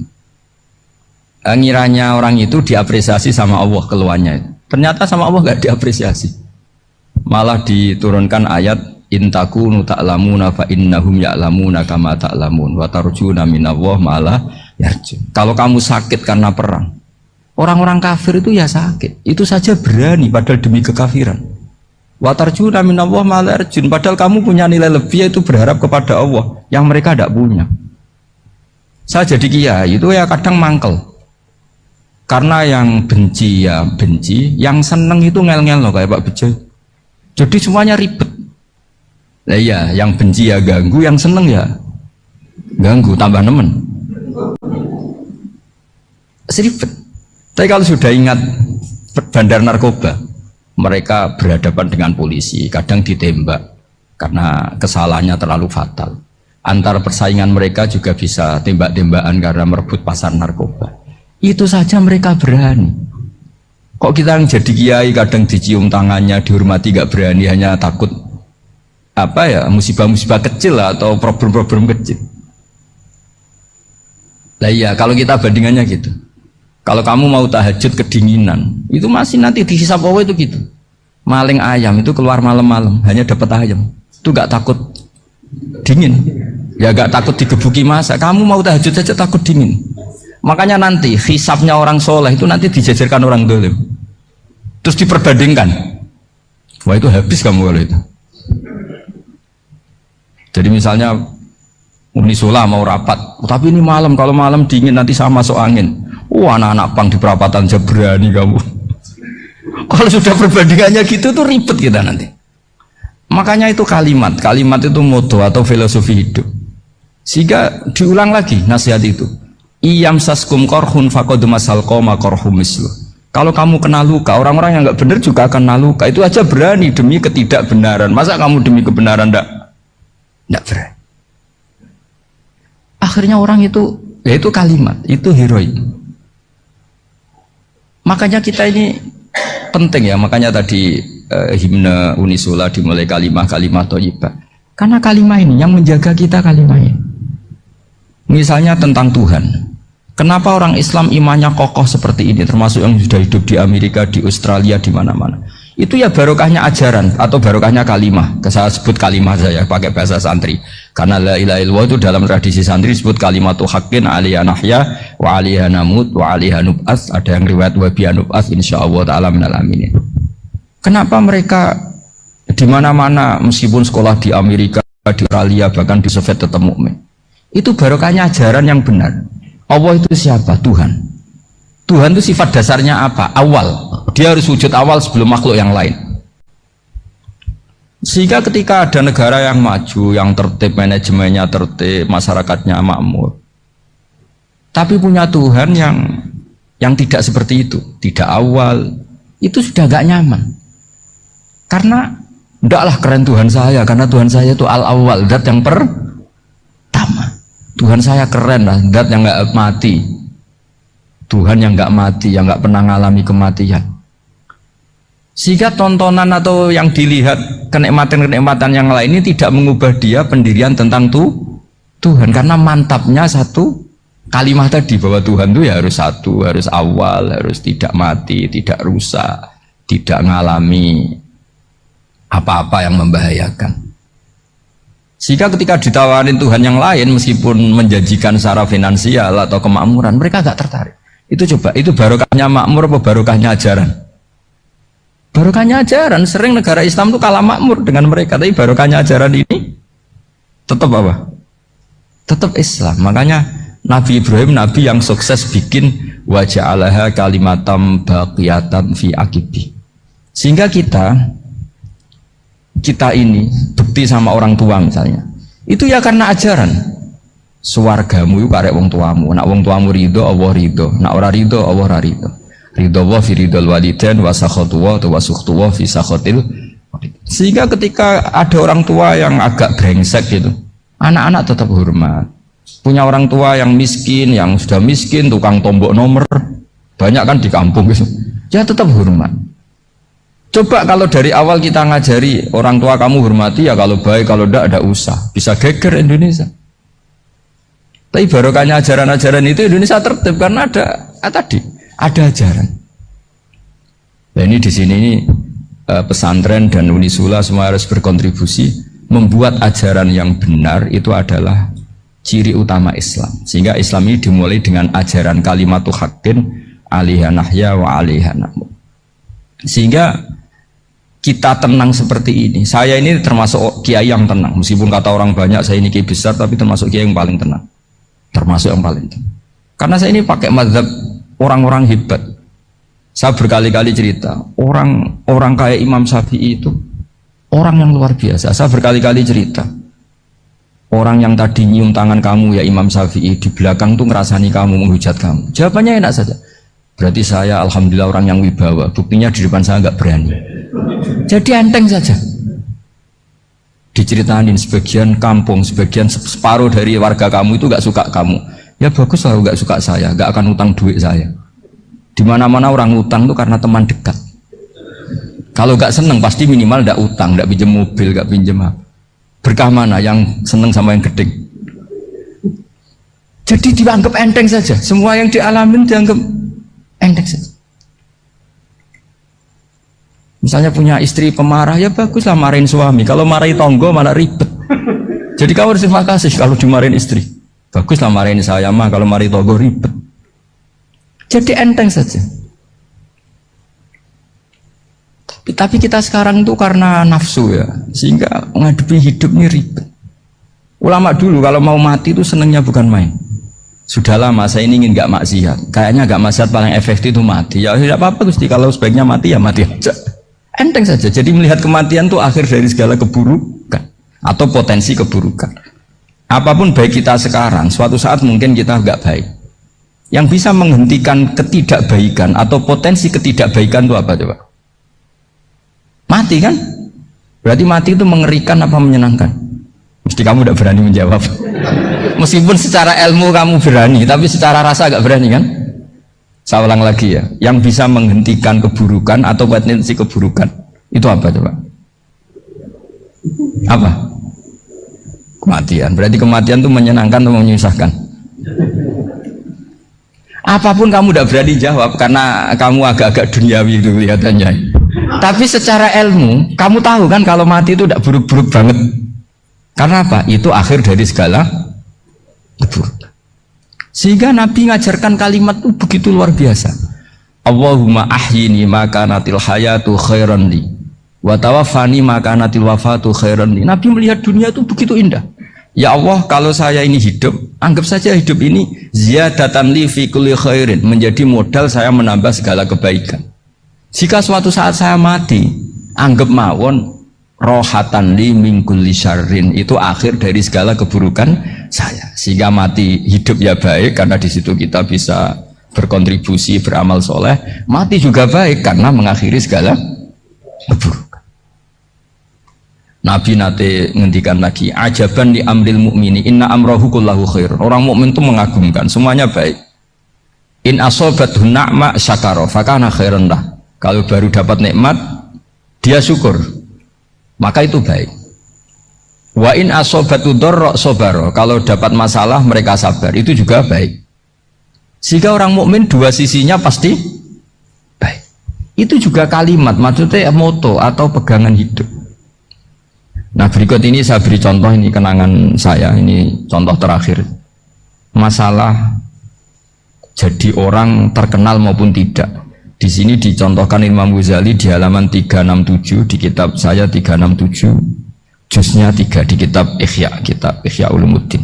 Ngiranya orang itu diapresiasi sama Allah keluarnya. Ternyata sama Allah gak diapresiasi. Malah diturunkan ayat intakunu ta'lamuna fa innahum ya'lamuna kama ta'lamun wa tarjuna minallah malah yarjun. Kalau kamu sakit karena perang, orang-orang kafir itu ya sakit, itu saja berani padahal demi kekafiran. Wa tarjuna minallah malah yarjun, padahal kamu punya nilai lebih yaitu berharap kepada Allah yang mereka tidak punya. Saya jadi kiai itu ya kadang mangkel. Karena yang benci ya benci, yang seneng itu ngel-ngel loh kayak Pak Bejo. Jadi semuanya ribet. Nah iya, yang benci ya ganggu, yang seneng ya ganggu, tambah nemen. Seribet. Tapi kalau sudah ingat bandar narkoba, mereka berhadapan dengan polisi, kadang ditembak karena kesalahannya terlalu fatal. Antar persaingan mereka juga bisa tembak-tembakan karena merebut pasar narkoba. Itu saja mereka berani. Kok kita yang jadi kiai kadang dicium tangannya, dihormati gak berani, hanya takut apa ya, musibah-musibah kecil lah, atau problem-problem kecil. Lah iya, kalau kita bandingannya gitu. Kalau kamu mau tahajud kedinginan, itu masih nanti dihisab Allah itu gitu. Maling ayam itu keluar malam-malam, hanya dapat ayam. Itu gak takut dingin. Ya gak takut digebuki masa. Kamu mau tahajud saja takut dingin. Makanya nanti hisabnya orang soleh itu nanti dijajarkan orang dolim. Terus diperbandingkan. Wah itu habis kamu kalau itu. Jadi misalnya Unisula mau rapat, tapi ini malam, kalau malam dingin nanti sama masuk angin. Anak-anak pang di perapatan aja berani kamu. Kalau sudah perbandingannya gitu tuh ribet kita nanti. Makanya itu kalimat itu moto atau filosofi hidup. Sehingga diulang lagi nasihat itu. Iyam saskum korhun faqad masal qoma korhum mislu. Kalau kamu kena luka, orang-orang yang nggak benar juga akan kena luka. Itu aja berani demi ketidakbenaran. Masa kamu demi kebenaran ndak berani? Akhirnya orang itu, ya itu kalimat, itu heroik. Makanya kita ini penting ya, makanya tadi himne Unisula dimulai kalimah-kalimah thayyibah. Karena kalimah ini yang menjaga kita kalimah ini. Misalnya tentang Tuhan. Kenapa orang Islam imannya kokoh seperti ini, termasuk yang sudah hidup di Amerika, di Australia, di mana-mana. Itu ya barokahnya ajaran atau barokahnya kalimah. Saya sebut kalimah saya pakai bahasa santri. Karena la ilaha illallah itu dalam tradisi santri disebut kalimatu haqqin alaiha nahya wa alaiha namut wa alaiha nub'ats. Ada yang riwayat wa biha nub'ats insyaallah taala minal aminin. Kenapa mereka di mana-mana meskipun sekolah di Amerika, di Australia, bahkan di Soviet tetap mukmin? Itu barokahnya ajaran yang benar. Allah itu siapa? Tuhan. Tuhan itu sifat dasarnya apa? Awal. Dia harus wujud awal sebelum makhluk yang lain. Sehingga ketika ada negara yang maju, yang tertib, manajemennya tertib, masyarakatnya makmur, tapi punya Tuhan yang tidak seperti itu, tidak awal, itu sudah gak nyaman. Karena ndaklah keren Tuhan saya, karena Tuhan saya itu al-awwal, zat yang pertama. Tuhan saya keren lah, zat yang gak mati. Tuhan yang gak mati, yang gak pernah mengalami kematian. Sehingga tontonan atau yang dilihat kenikmatan-kenikmatan yang lain ini tidak mengubah dia pendirian tentang Tuhan. Karena mantapnya satu kalimat tadi, bahwa Tuhan itu ya harus satu, harus awal, harus tidak mati, tidak rusak, tidak mengalami apa-apa yang membahayakan. Sehingga ketika ditawarin Tuhan yang lain, meskipun menjanjikan secara finansial atau kemakmuran, mereka gak tertarik. Itu coba, itu barokahnya makmur apa barokahnya ajaran? Barokahnya ajaran. Sering negara Islam itu kalah makmur dengan mereka, tapi barokahnya ajaran ini tetap apa? Tetap Islam. Makanya Nabi Ibrahim, Nabi yang sukses bikin waja'alaha kalimatam baqiyatan fi aqibi. Sehingga kita ini bekti sama orang tua misalnya, itu ya karena ajaran. Suwargamu itu karek wong tuamu. Nak wong tuamu ridho, Allah ridho. Nak ora ridho, Allah ora ridho. Ridho wa fi ridhol walidain wa sakhatu wa sukhtu wa fi sakhatil. Sehingga ketika ada orang tua yang agak brengsek gitu, anak-anak tetap hormat. Punya orang tua yang miskin, yang sudah miskin, tukang tombok nomor, banyak kan di kampung gitu, ya tetap hormat. Coba kalau dari awal kita ngajari orang tua kamu hormati ya, kalau baik, kalau tidak usah, bisa geger Indonesia. Tapi barokahnya ajaran-ajaran itu Indonesia tertib karena ada ajaran. Nah ini di sini pesantren dan Unisula semua harus berkontribusi membuat ajaran yang benar itu adalah ciri utama Islam. Sehingga Islam ini dimulai dengan ajaran kalimatu haqqin alaiha nahya wa alaiha namut. Sehingga kita tenang seperti ini. Saya ini termasuk kiai yang tenang. Meskipun kata orang banyak saya ini kiai besar, tapi termasuk kiai yang paling tenang. Termasuk yang paling tenang. Karena saya ini pakai mazhab orang-orang hebat. Saya berkali-kali cerita, orang kayak Imam Syafi'i itu orang yang luar biasa. Saya berkali-kali cerita. orang yang tadi nyium tangan kamu ya Imam Syafi'i di belakang tuh ngerasani kamu, menghujat kamu? Jawabannya enak saja. Berarti saya alhamdulillah orang yang wibawa. Buktinya di depan saya nggak berani. Jadi enteng saja. Diceritain sebagian kampung, sebagian separuh dari warga kamu itu nggak suka kamu. Ya bagus lah nggak suka saya, nggak akan utang duit saya. Di mana-mana orang utang tuh karena teman dekat. Kalau nggak seneng pasti minimal nggak utang, nggak pinjam mobil, nggak pinjam apa. Berkah mana yang seneng sama yang gede? Jadi dianggap enteng saja. Semua yang dialamin dianggap enteng saja. Misalnya punya istri pemarah, ya baguslah marahin suami. Kalau marahin tonggo malah ribet. Jadi kamu harus terima kasih kalau dimarahin istri. Baguslah marahin saya mah, kalau marahin tonggo ribet. Jadi enteng saja. Tapi kita sekarang itu karena nafsu ya, sehingga menghadapi hidup ini ribet. Ulama dulu kalau mau mati itu senengnya bukan main. Sudah lama saya ini ingin gak maksiat. Kayaknya gak maksiat paling efektif itu mati. Ya tidak apa-apa Gusti, kalau sebaiknya mati ya mati aja. Enteng saja. Jadi melihat kematian itu akhir dari segala keburukan atau potensi keburukan. Apapun baik kita sekarang, suatu saat mungkin kita gak baik. Yang bisa menghentikan ketidakbaikan atau potensi ketidakbaikan itu apa coba? Mati kan? Berarti mati itu mengerikan apa menyenangkan? Mesti kamu tidak berani menjawab. Meskipun secara ilmu kamu berani, tapi secara rasa agak berani kan? Saya ulang lagi ya. Yang bisa menghentikan keburukan atau potensi keburukan itu apa coba? Apa? Kematian. Berarti kematian itu menyenangkan atau menyusahkan? Apapun kamu tidak berani jawab karena kamu agak-agak duniawi itu kelihatannya. Tapi secara ilmu, kamu tahu kan kalau mati itu tidak buruk-buruk banget. Karena apa? Itu akhir dari segala keburukan. Sehingga Nabi ngajarkan kalimat itu begitu luar biasa. Allahumma ahyini maka natil hayatu khairan li wa tawaffani maka natil wafatu khairan li. Nabi melihat dunia itu begitu indah. Ya Allah, kalau saya ini hidup, anggap saja hidup ini ziyadatan li fi kulli khairin, menjadi modal saya menambah segala kebaikan. Jika suatu saat saya mati, anggap mawon rohatan li min kulli syarrin, itu akhir dari segala keburukan saya. Sehingga mati hidup ya baik karena di situ kita bisa berkontribusi beramal soleh. Mati juga baik karena mengakhiri segala keburukan. Nabi nate ngendikan lagi, ajaban li amril mu'mini inna amrahu kullahu khair. Orang mukmin itu mengagumkan, semuanya baik. In asobathu na'ma syakara fakana khairan lah. Kalau baru dapat nikmat dia syukur, maka itu baik. Wa in asobatu dharra sabara, kalau dapat masalah mereka sabar, itu juga baik. Sehingga orang mukmin dua sisinya pasti baik. Itu juga kalimat, maksudnya moto atau pegangan hidup. Nah berikut ini saya beri contoh, ini kenangan saya, ini contoh terakhir. Masalah jadi orang terkenal maupun tidak. Di sini dicontohkan Imam Ghazali di halaman 367 di kitab saya 367, juznya 3 di kitab Ihya Ulumuddin.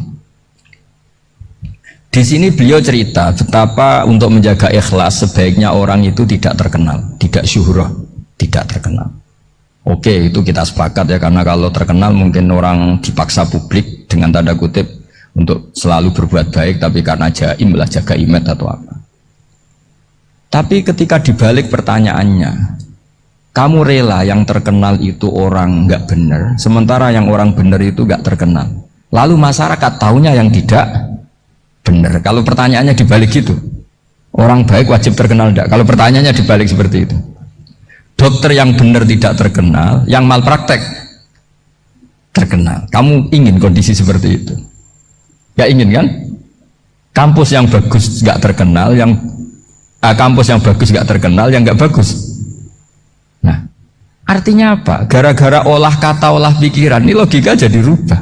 Di sini beliau cerita betapa untuk menjaga ikhlas sebaiknya orang itu tidak terkenal, tidak syuhrah, tidak terkenal. Oke, itu kita sepakat ya, karena kalau terkenal mungkin orang dipaksa publik dengan tanda kutip untuk selalu berbuat baik, tapi karena jaim lah, jaga image atau apa. Tapi ketika dibalik pertanyaannya, kamu rela yang terkenal itu orang nggak benar, sementara yang orang benar itu nggak terkenal. Lalu masyarakat taunya yang tidak benar. Kalau pertanyaannya dibalik gitu, orang baik wajib terkenal enggak? Kalau pertanyaannya dibalik seperti itu, dokter yang benar tidak terkenal, yang malpraktek terkenal. Kamu ingin kondisi seperti itu? Gak ingin kan? Kampus yang bagus nggak terkenal, kampus yang bagus nggak terkenal, yang nggak bagus. Nah, artinya apa? Gara-gara olah kata, olah pikiran, ini logika jadi rubah.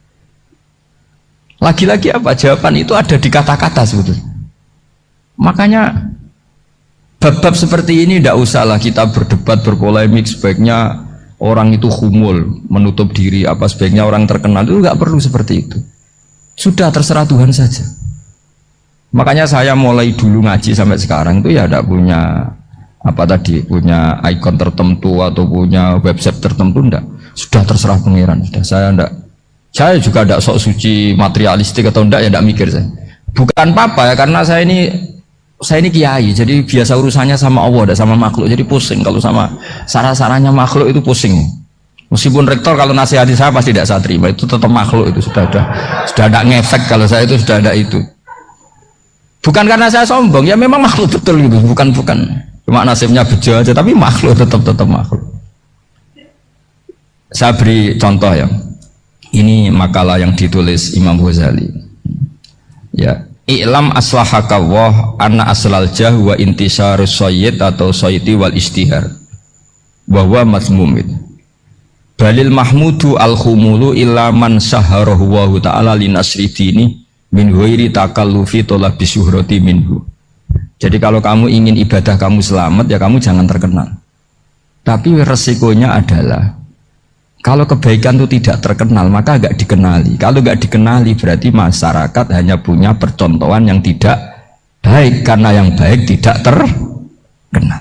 Lagi-lagi apa? Jawaban itu ada di kata-kata sebetulnya. Makanya bab-bab seperti ini tidak usahlah kita berdebat, berpolemik. Sebaiknya orang itu humul, menutup diri, apa sebaiknya orang terkenal, itu nggak perlu seperti itu. Sudah terserah Tuhan saja. Makanya saya mulai dulu ngaji sampai sekarang itu ya tidak punya punya ikon tertentu atau punya website tertentu, enggak. Sudah terserah pengiran, sudah saya enggak Saya juga tidak sok suci materialistik atau enggak ya, tidak mikir saya. Bukan apa-apa ya, karena saya ini kiai, jadi biasa urusannya sama Allah, tidak sama makhluk. Jadi pusing kalau sama sarah-sarahnya makhluk itu pusing. Meskipun rektor kalau nasihati saya pasti tidak saya terima, itu tetap makhluk, itu sudah ada ngefek kalau saya itu sudah ada itu. Bukan karena saya sombong, ya memang makhluk betul gitu, bukan. Cuma nasibnya bejo aja, tapi makhluk tetap makhluk. Saya beri contoh ya. Ini makalah yang ditulis Imam Ghazali. Ya, i'lam aslahaka Allah anna aslal jah wa intisarus sayyid atau sayyidi wal istihar. Wa huwa mazmumid. Balil mahmudu al khumulu illa man saharahu wa ta'ala linasri dini min ghairi takallufi talabi syuhrati minhu. Jadi kalau kamu ingin ibadah kamu selamat, ya kamu jangan terkenal. Tapi resikonya adalah kalau kebaikan itu tidak terkenal, maka agak dikenali. Kalau agak dikenali berarti masyarakat hanya punya percontohan yang tidak baik, karena yang baik tidak terkenal.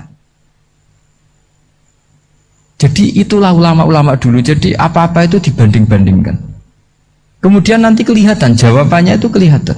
Jadi itulah ulama-ulama dulu. Jadi apa-apa itu dibanding-bandingkan. Kemudian nanti kelihatan, jawabannya itu kelihatan.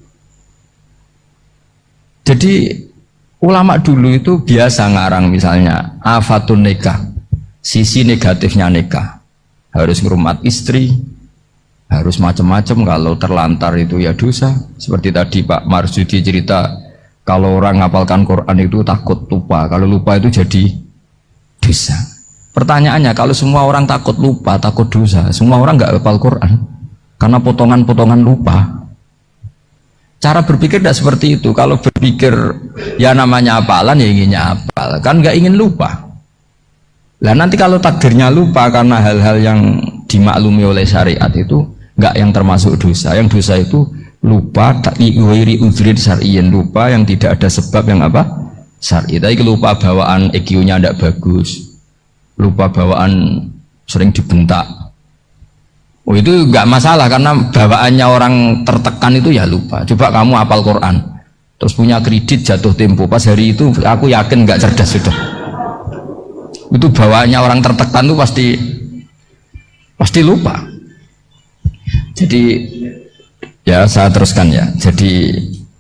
Jadi ulama dulu itu biasa ngarang misalnya afatun nikah, sisi negatifnya nikah. Harus ngurmat istri, harus macam-macam, kalau terlantar itu ya dosa. Seperti tadi Pak Marsudi cerita, kalau orang ngapalkan Quran itu takut lupa, kalau lupa itu jadi dosa. Pertanyaannya, kalau semua orang takut lupa, takut dosa, semua orang nggak hafal Quran karena potongan-potongan lupa. Cara berpikir tidak seperti itu. Kalau berpikir ya namanya hafalan ya inginnya hafal, kan nggak ingin lupa. Lah nanti kalau takdirnya lupa karena hal-hal yang dimaklumi oleh syariat itu enggak yang termasuk dosa. Yang dosa itu lupa ta'wiri udhrin syar'iyyan, lupa yang tidak ada sebab yang apa? Syar'i. Tapi lupa bawaan EQ-nya tidak bagus. Lupa bawaan sering dibentak. Oh itu enggak masalah karena bawaannya orang tertekan itu ya lupa. Coba kamu hafal Quran terus punya kredit jatuh tempo, pas hari itu aku yakin enggak cerdas sudah. Itu bawaannya orang tertekan itu pasti lupa. Jadi ya saya teruskan ya. Jadi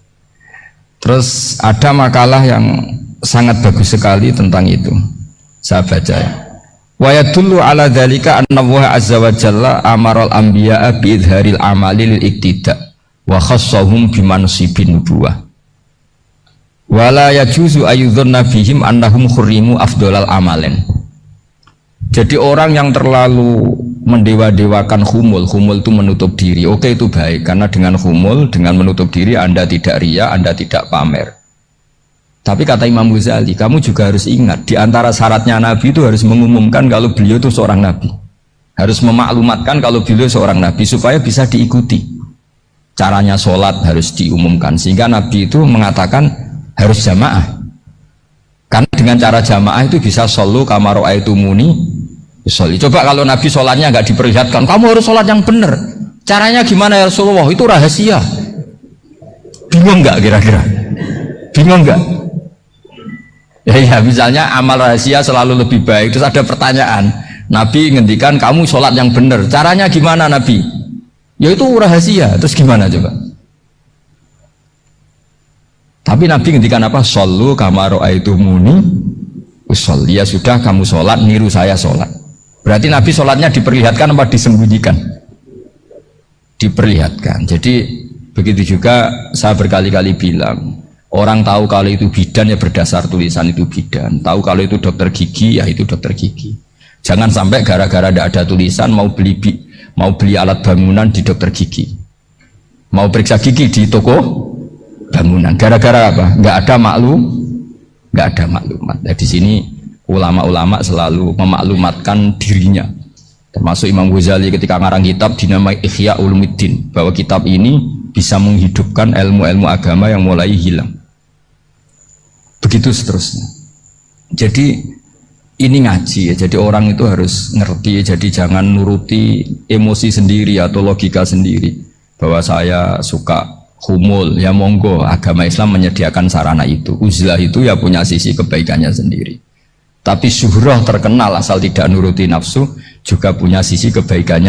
terus ada makalah yang sangat bagus sekali tentang itu. Saya baca ya. Wa yadullu ala dzalika anna Allah azza wa jalla amaral anbiya'a bi idharil amali lil iktida wa khassahum bi mansibin nubuwah. Wala yajuzu ayyudhanna bihim annahum khurrimu afdolal amalen. Jadi orang yang terlalu mendewa-dewakan khumul itu menutup diri. Oke, itu baik, karena dengan khumul, dengan menutup diri Anda tidak ria, Anda tidak pamer. Tapi kata Imam Ghazali, kamu juga harus ingat, di antara syaratnya Nabi itu harus mengumumkan kalau beliau itu seorang Nabi. Harus memaklumatkan kalau beliau seorang Nabi supaya bisa diikuti. Caranya sholat harus diumumkan, sehingga Nabi itu mengatakan harus jamaah. Karena dengan cara jamaah itu bisa shollu kama ra'aitumuni usolli. Coba kalau Nabi sholatnya nggak diperlihatkan, kamu harus sholat yang benar. Caranya gimana ya Rasulullah? Itu rahasia. Bingung nggak kira-kira? Bingung nggak? Ya misalnya amal rahasia selalu lebih baik. Terus ada pertanyaan, Nabi ngendikan kamu sholat yang benar. Caranya gimana Nabi? Ya itu rahasia. Terus gimana coba? Tapi Nabi ngendikan apa? Shollu kama ra'aitumuni usolli. Ya sudah, kamu sholat, niru saya sholat. Berarti Nabi sholatnya diperlihatkan apa disembunyikan? Diperlihatkan. Jadi begitu juga saya berkali-kali bilang, orang tahu kalau itu bidan ya berdasar tulisan itu bidan. Tahu kalau itu dokter gigi ya itu dokter gigi. Jangan sampai gara-gara tidak ada tulisan mau beli alat bangunan di dokter gigi, mau periksa gigi di toko bangunan. Gara-gara apa? Nggak ada maklumat. Nah, di sini ulama-ulama selalu memaklumatkan dirinya. Termasuk Imam Ghazali ketika ngarang kitab dinamai Ihya Ulumuddin, bahwa kitab ini bisa menghidupkan ilmu-ilmu agama yang mulai hilang. Begitu seterusnya. Jadi ini ngaji ya. Jadi orang itu harus ngerti. Jadi jangan nuruti emosi sendiri atau logika sendiri. Bahwa saya suka humul, ya monggo, agama Islam menyediakan sarana itu. Uzlah itu ya punya sisi kebaikannya sendiri. Tapi syuhrah terkenal asal tidak nuruti nafsu juga punya sisi kebaikannya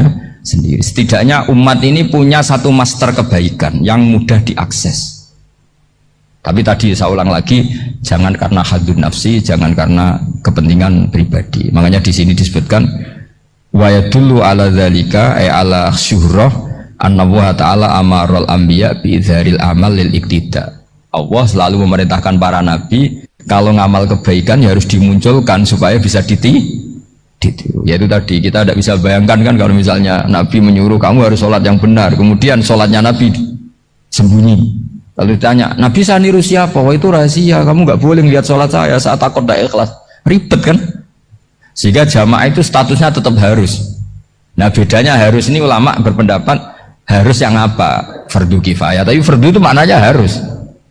sendiri. Setidaknya umat ini punya satu master kebaikan yang mudah diakses. Tapi tadi saya ulang lagi, jangan karena hadun nafsi, jangan karena kepentingan pribadi. Makanya di sini disebutkan wa yadullu ala dzalika ay ala syuhrah anna wa ta'ala amarul anbiya bi idzharil amal lil iktida. Allah selalu memerintahkan para nabi kalau ngamal kebaikan ya harus dimunculkan supaya bisa ditiru. Yaitu tadi kita tidak bisa bayangkan kan kalau misalnya Nabi menyuruh kamu harus sholat yang benar, kemudian sholatnya Nabi sembunyi. Lalu ditanya, Nabi saya niru siapa? Wah itu rahasia, kamu nggak boleh lihat sholat saya saat takut tidak ikhlas. Ribet kan? Sehingga jamaah itu statusnya tetap harus. Nah bedanya harus ini ulama berpendapat harus yang apa? Fardu kifayah. Tapi fardu itu maknanya harus.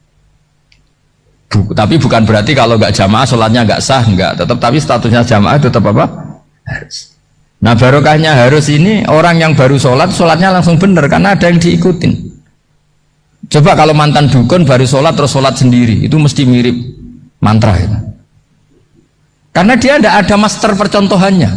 Tapi bukan berarti kalau nggak jamaah sholatnya nggak sah, nggak. Tetap tapi statusnya jamaah tetap apa? Harus. Nah barokahnya harus ini orang yang baru sholat, sholatnya langsung benar karena ada yang diikutin. Coba kalau mantan dukun baru sholat terus sholat sendiri, itu mesti mirip mantra ya. Karena dia tidak ada master percontohannya.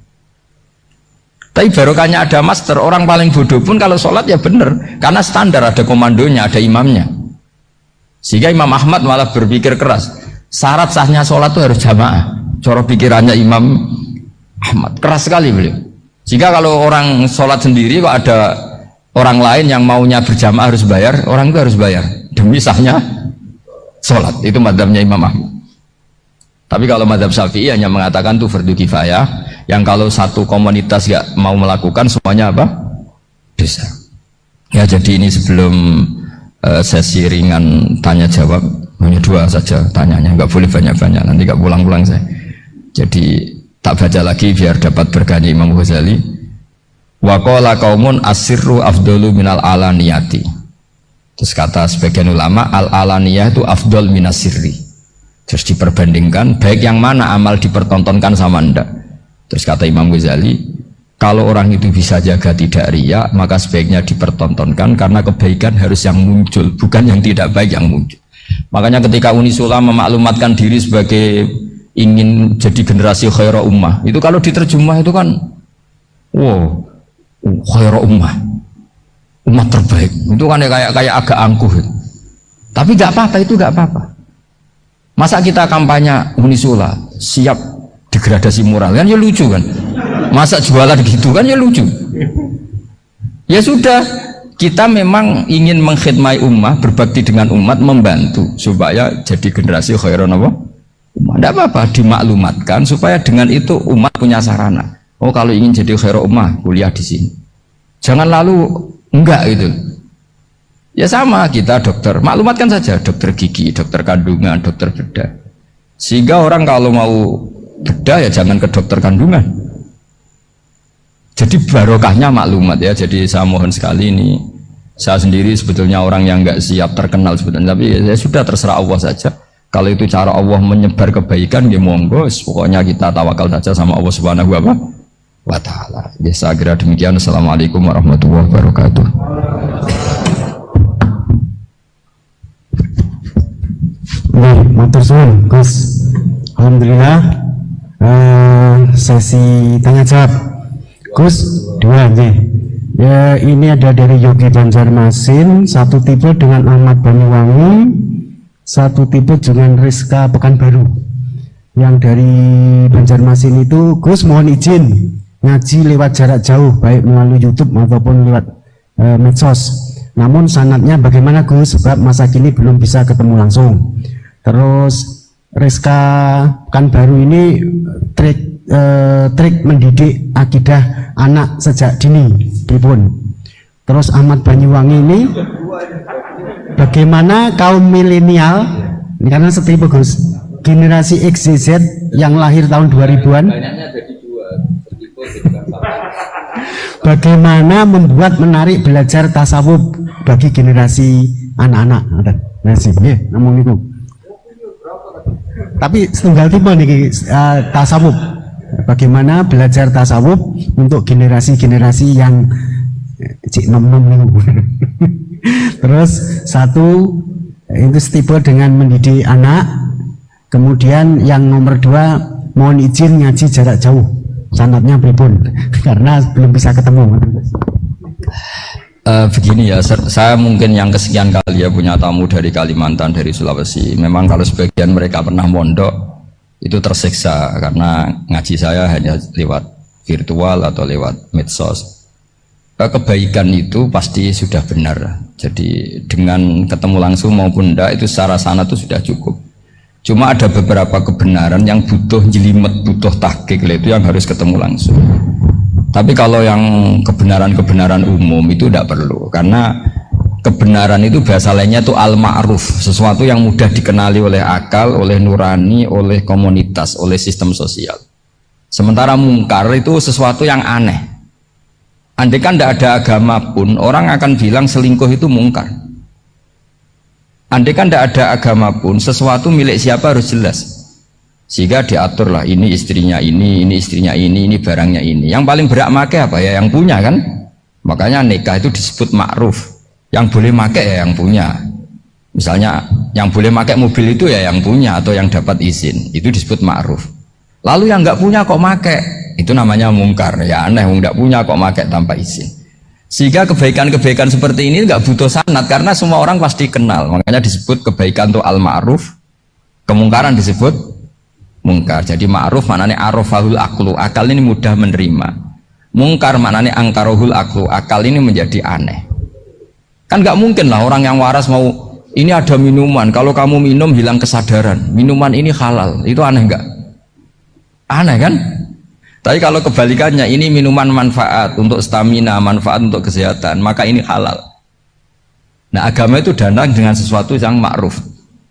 Tapi barokahnya ada master, orang paling bodoh pun kalau sholat ya benar, karena standar ada komandonya, ada imamnya. Sehingga Imam Ahmad malah berpikir keras, syarat sahnya sholat itu harus jamaah. Cara pikirannya Imam Ahmad keras sekali beliau. Sehingga kalau orang sholat sendiri kok ada orang lain yang maunya berjamaah harus bayar, orang itu harus bayar demi sahnya sholat. Itu madzhabnya Imam Ahmad. Tapi kalau madzhab Syafi'i hanya mengatakan itu fardu kifayah, yang kalau satu komunitas gak mau melakukan semuanya apa? Dosa. Ya jadi ini sebelum sesi ringan tanya jawab, hanya 2 saja tanyanya, nggak boleh banyak-banyak, nanti nggak pulang-pulang saya. Jadi tak baca lagi biar dapat berkahnya Imam Ghazali. Wa qala qaumun asirru afdalu minal alaniyati. Terus kata sebagian ulama al alaniyah itu afdal minas sirri. Terus diperbandingkan baik yang mana amal dipertontonkan sama ndak. Terus kata Imam Ghazali, kalau orang itu bisa jaga tidak riya, maka sebaiknya dipertontonkan karena kebaikan harus yang muncul, bukan yang tidak baik yang muncul. Makanya ketika Unisula memaklumatkan diri sebagai ingin jadi generasi khairah ummah, itu kalau diterjemah itu kan wow, khairah ummah, umat terbaik. Itu kan kayak agak angkuh. Tapi nggak apa-apa, itu nggak apa-apa. Masa kita kampanye Unisula siap degradasi moral, kan ya lucu kan. Masa jualan gitu kan ya lucu. Ya sudah, kita memang ingin mengkhidmati ummah, berbakti dengan umat, membantu supaya jadi generasi khairun apa? Ummah. Tidak apa-apa, dimaklumatkan supaya dengan itu umat punya sarana. Oh kalau ingin jadi khairun ummah, kuliah di sini. Jangan lalu enggak gitu. Ya sama kita dokter, maklumatkan saja dokter gigi, dokter kandungan, dokter bedah. Sehingga orang kalau mau bedah ya jangan ke dokter kandungan. Jadi barokahnya maklumat ya. Jadi saya mohon sekali ini, saya sendiri sebetulnya orang yang nggak siap terkenal sebetulnya, tapi ya sudah terserah Allah saja. Kalau itu cara Allah menyebar kebaikan, ya monggo. Pokoknya kita tawakal saja sama Allah Subhanahu wa Ta'ala. Ya saya kira demikian. Assalamualaikum warahmatullahi wabarakatuh. Matur suwun Gus. Alhamdulillah sesi tanya jawab Gus 2 nih. Ya ini ada dari Yogi Banjarmasin, satu tipe dengan Ahmad Banyuwangi, satu tipe dengan Rizka Pekanbaru. Yang dari Banjarmasin itu, Gus mohon izin ngaji lewat jarak jauh, baik melalui YouTube maupun lewat medsos. Namun sanadnya bagaimana Gus? Sebab masa kini belum bisa ketemu langsung. Terus Rizka Pekanbaru ini trik mendidik akidah anak sejak dini pripun. Terus Ahmad Banyuwangi ini bagaimana kaum milenial, karena setipe Gus, generasi XZ yang lahir tahun 2000-an, bagaimana membuat menarik belajar tasawuf bagi generasi anak-anak. Nah sih, namun itu. Tapi setunggal tipe nih tasawuf. Bagaimana belajar tasawuf untuk generasi-generasi yang cik nom-nom itu. Terus satu itu tipe dengan mendidik anak. Kemudian yang nomor 2 mohon izin ngaji jarak jauh. sanadnya pripun karena belum bisa ketemu. Begini ya, saya mungkin yang kesekian kali ya punya tamu dari Kalimantan, dari Sulawesi. Memang kalau sebagian mereka pernah mondok itu tersiksa karena ngaji saya hanya lewat virtual atau lewat medsos. Kebaikan itu pasti sudah benar. Jadi dengan ketemu langsung maupun enggak itu secara sana itu sudah cukup. Cuma ada beberapa kebenaran yang butuh jelimet, butuh tahqiq, itu yang harus ketemu langsung. Tapi kalau yang kebenaran-kebenaran umum itu tidak perlu, karena kebenaran itu bahasa lainnya itu al-ma'ruf, sesuatu yang mudah dikenali oleh akal, oleh nurani, oleh komunitas, oleh sistem sosial. Sementara mungkar itu sesuatu yang aneh. Andai kan tidak ada agama pun, orang akan bilang selingkuh itu mungkar. Andai kan tidak ada agama pun, sesuatu milik siapa harus jelas. Sehingga diaturlah ini istrinya ini istrinya ini barangnya ini. Yang paling berhak make apa ya yang punya kan? Makanya nikah itu disebut ma'ruf. Yang boleh make ya yang punya. Misalnya yang boleh make mobil itu ya yang punya atau yang dapat izin. Itu disebut ma'ruf. Lalu yang nggak punya kok make? Itu namanya mungkar. Ya aneh, nggak punya kok make tanpa izin. Sehingga kebaikan-kebaikan seperti ini nggak butuh sanad karena semua orang pasti kenal. Makanya disebut kebaikan itu al-ma'ruf, kemungkaran disebut mungkar. Jadi ma'ruf maknanya arafahul aklu, akal ini mudah menerima. Mungkar maknanya angkarohul aklu, akal ini menjadi aneh. Kan nggak mungkin lah orang yang waras mau ini ada minuman, kalau kamu minum hilang kesadaran, minuman ini halal, itu aneh nggak? Aneh kan? Tapi kalau kebalikannya, ini minuman manfaat untuk stamina, manfaat untuk kesehatan, maka ini halal. Nah agama itu datang dengan sesuatu yang ma'ruf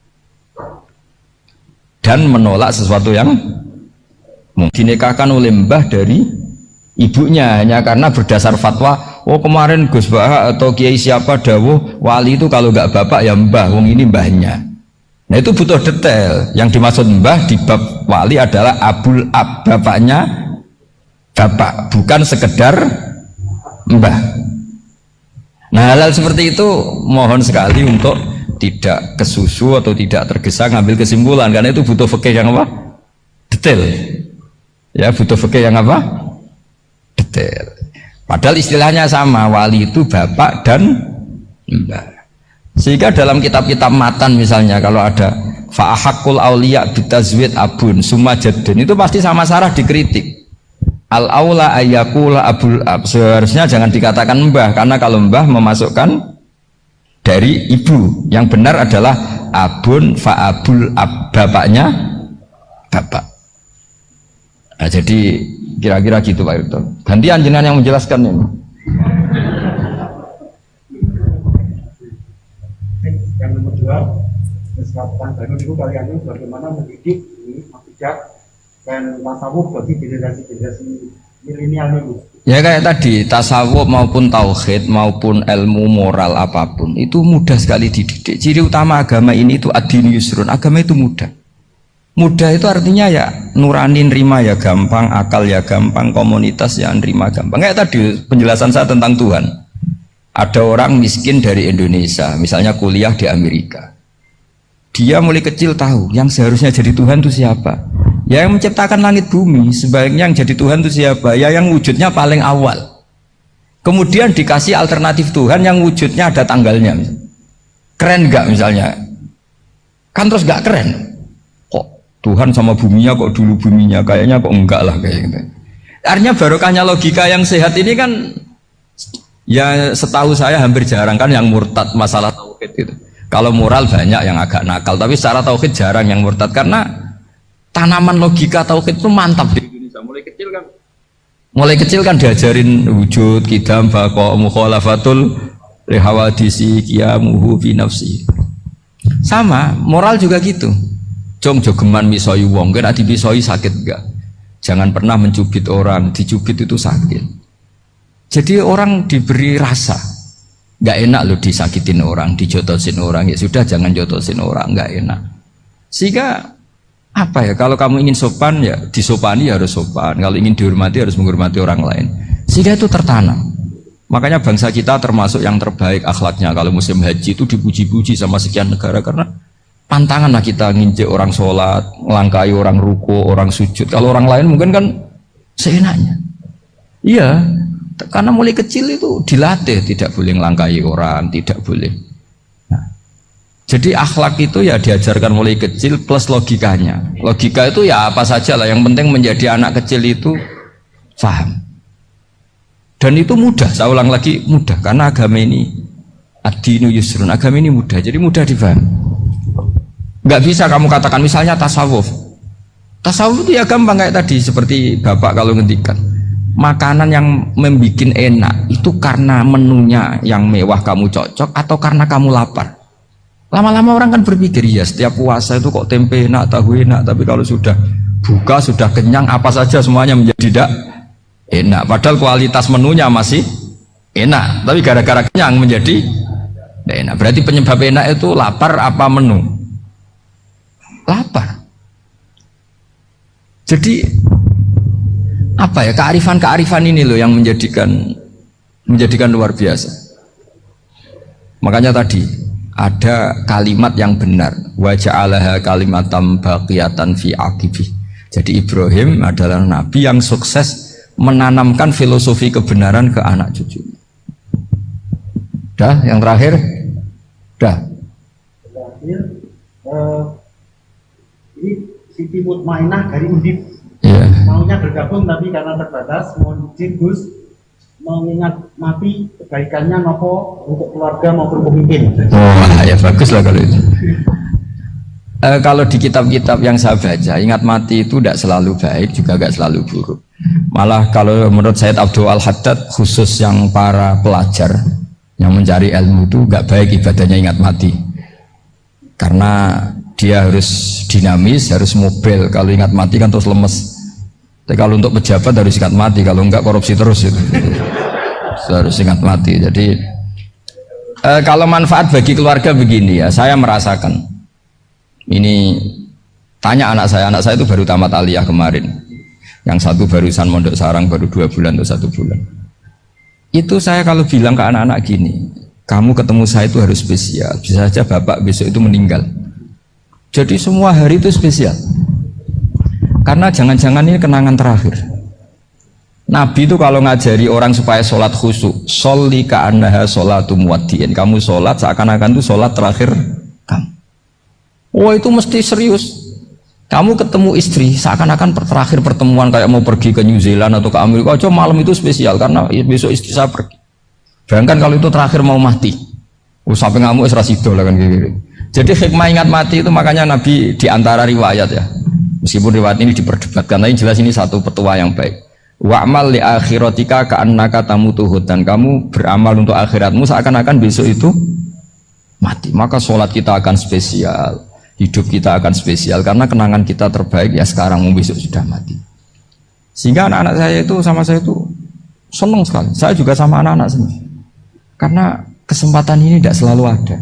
dan menolak sesuatu yang dinikahkan oleh mbah dari ibunya hanya karena berdasar fatwa. Oh kemarin Gus Baha atau Kiai siapa dawuh wali itu kalau nggak bapak ya mbah, wong ini mbahnya. Nah itu butuh detail. Yang dimaksud mbah di bab wali adalah abul ab, bapaknya bapak, bukan sekedar mbah. Nah hal-hal seperti itu mohon sekali untuk tidak kesusu atau tidak tergesa ngambil kesimpulan, karena itu butuh fikih yang apa? Detail. Ya butuh fikih yang apa? Detail. Padahal istilahnya sama, wali itu bapak dan mbah. Sehingga dalam kitab-kitab matan misalnya kalau ada fa'ahakul auliya bitazwid abun summa jaddun, itu pasti sama Sarah dikritik. Al-aula ayyakula abul ab, seharusnya jangan dikatakan mbah, karena kalau mbah memasukkan dari ibu, yang benar adalah abun fa'abul ab, bapaknya bapak. Nah, jadi kira-kira gitu Pak Irto. Gantian jenengan yang menjelaskan ini. Yang nomor 2, kesempatan baru itu kalian bagaimana mendidik ini akidah dan tasawuf bagi generasi milenial ini. Ya kayak tadi, tasawuf maupun tauhid maupun ilmu moral apapun itu mudah sekali dididik. Ciri utama agama ini itu ad-din yusrun, agama itu mudah. Mudah itu artinya ya nurani nerima ya gampang, akal ya gampang, komunitas ya nerima gampang. Kayak tadi penjelasan saya tentang Tuhan. Ada orang miskin dari Indonesia, misalnya kuliah di Amerika. Dia mulai kecil tahu yang seharusnya jadi Tuhan itu siapa. Ya yang menciptakan langit bumi, sebaiknya yang jadi Tuhan itu siapa? Ya yang wujudnya paling awal. Kemudian dikasih alternatif Tuhan yang wujudnya ada tanggalnya. Keren nggak misalnya? Kan terus nggak keren. Kok Tuhan sama buminya kok dulu buminya? Kayaknya kok enggak lah kayak gitu. Artinya barokahnya logika yang sehat ini kan, ya setahu saya hampir jarang kan yang murtad masalah tauhid itu. Kalau moral banyak yang agak nakal, tapi secara tauhid jarang yang murtad karena tanaman logika tauhid itu mantap di Indonesia. Mulai kecil kan diajarin wujud, kidam, baqo, mukhalafatul lihawadisi, qiyamuhu fi nafsi. Sama, moral juga gitu. Jong jogeman misoi wong, kena dipisoi sakit enggak? Jangan pernah mencubit orang, dicubit itu sakit. Jadi orang diberi rasa, nggak enak loh disakitin orang, dijotosin orang, ya sudah jangan jotosin orang, nggak enak. Sehingga apa ya, kalau kamu ingin sopan ya disopani harus sopan, kalau ingin dihormati harus menghormati orang lain. Sehingga itu tertanam. Makanya bangsa kita termasuk yang terbaik akhlaknya. Kalau musim haji itu dipuji-puji sama sekian negara karena pantangan lah kita nginjek orang sholat, melangkai orang ruku, orang sujud. Kalau orang lain mungkin kan seenaknya. Iya, karena mulai kecil itu dilatih tidak boleh ngelangkai orang, tidak boleh. Nah, jadi akhlak itu ya diajarkan mulai kecil plus logikanya. Logika itu ya apa saja lah, yang penting menjadi anak kecil itu paham. Dan itu mudah, saya ulang lagi mudah, karena agama ini ad-dinu yusrun, agama ini mudah, jadi mudah difahami. Nggak bisa kamu katakan misalnya tasawuf. Tasawuf itu ya gampang kayak tadi, seperti Bapak kalau ngendikan. Makanan yang membuat enak itu karena menunya yang mewah kamu cocok atau karena kamu lapar. Lama-lama orang kan berpikir, ya setiap puasa itu kok tempe enak, tahu enak, tapi kalau sudah buka, sudah kenyang, apa saja semuanya menjadi tidak enak. Padahal kualitas menunya masih enak, tapi gara-gara kenyang menjadi tidak enak. Berarti penyebab enak itu lapar apa menu? Lapar. Jadi apa ya, kearifan-kearifan ini loh yang menjadikan luar biasa. Makanya tadi ada kalimat yang benar, wa ja'alaha kalimatam baqiyatan fi aqibih. Jadi Ibrahim adalah nabi yang sukses menanamkan filosofi kebenaran ke anak cucu. Dah, yang terakhir. Dah. Terakhir, ini Siti Mutmainah dari Undip. Yeah. Maunya bergabung tapi karena terbatas, mohon izin Gus mengingat mati kebaikannya nopo untuk keluarga maupun pemimpin. Oh ya bagus lah kalau itu. Kalau di kitab-kitab yang saya baca, ingat mati itu tidak selalu baik, juga tidak selalu buruk. Malah kalau menurut Sayyid Abdul Al-Haddad, khusus yang para pelajar yang mencari ilmu itu nggak baik ibadahnya ingat mati, karena dia harus dinamis, harus mobil. Kalau ingat mati kan terus lemes. Tapi kalau untuk pejabat harus ingat mati, kalau enggak korupsi terus itu. Harus ingat mati. Jadi kalau manfaat bagi keluarga begini ya, saya merasakan. Ini tanya anak saya itu baru tamat aliyah kemarin. Yang satu barusan mondok sarang baru 2 bulan atau 1 bulan. Itu saya kalau bilang ke anak-anak gini, kamu ketemu saya itu harus spesial. Bisa saja bapak besok itu meninggal. Jadi semua hari itu spesial. Karena jangan-jangan ini kenangan terakhir. Nabi itu kalau ngajari orang supaya sholat khusyuk, sholli ka'annaha sholatu muwaddi'in. Kamu sholat seakan-akan itu sholat terakhir kamu. Wah itu mesti serius. Kamu ketemu istri seakan-akan terakhir pertemuan, kayak mau pergi ke New Zealand atau ke Amerika. Aja malam itu spesial karena besok istri saya pergi. Bayangkan kalau itu terakhir mau mati. Sampai ngamuk serasido lah kan gitu. Jadi hikmah ingat mati itu makanya Nabi diantara riwayat ya. Meskipun riwayat ini diperdebatkan, tapi jelas ini satu petua yang baik. Wa'mal li akhiratika ka'annaka tamutuhud, dan kamu beramal untuk akhiratmu seakan-akan besok itu mati. Maka sholat kita akan spesial, hidup kita akan spesial karena kenangan kita terbaik ya sekarang, besok sudah mati. Sehingga anak-anak saya itu sama saya itu senang sekali. Saya juga sama anak-anak semua. Karena kesempatan ini tidak selalu ada.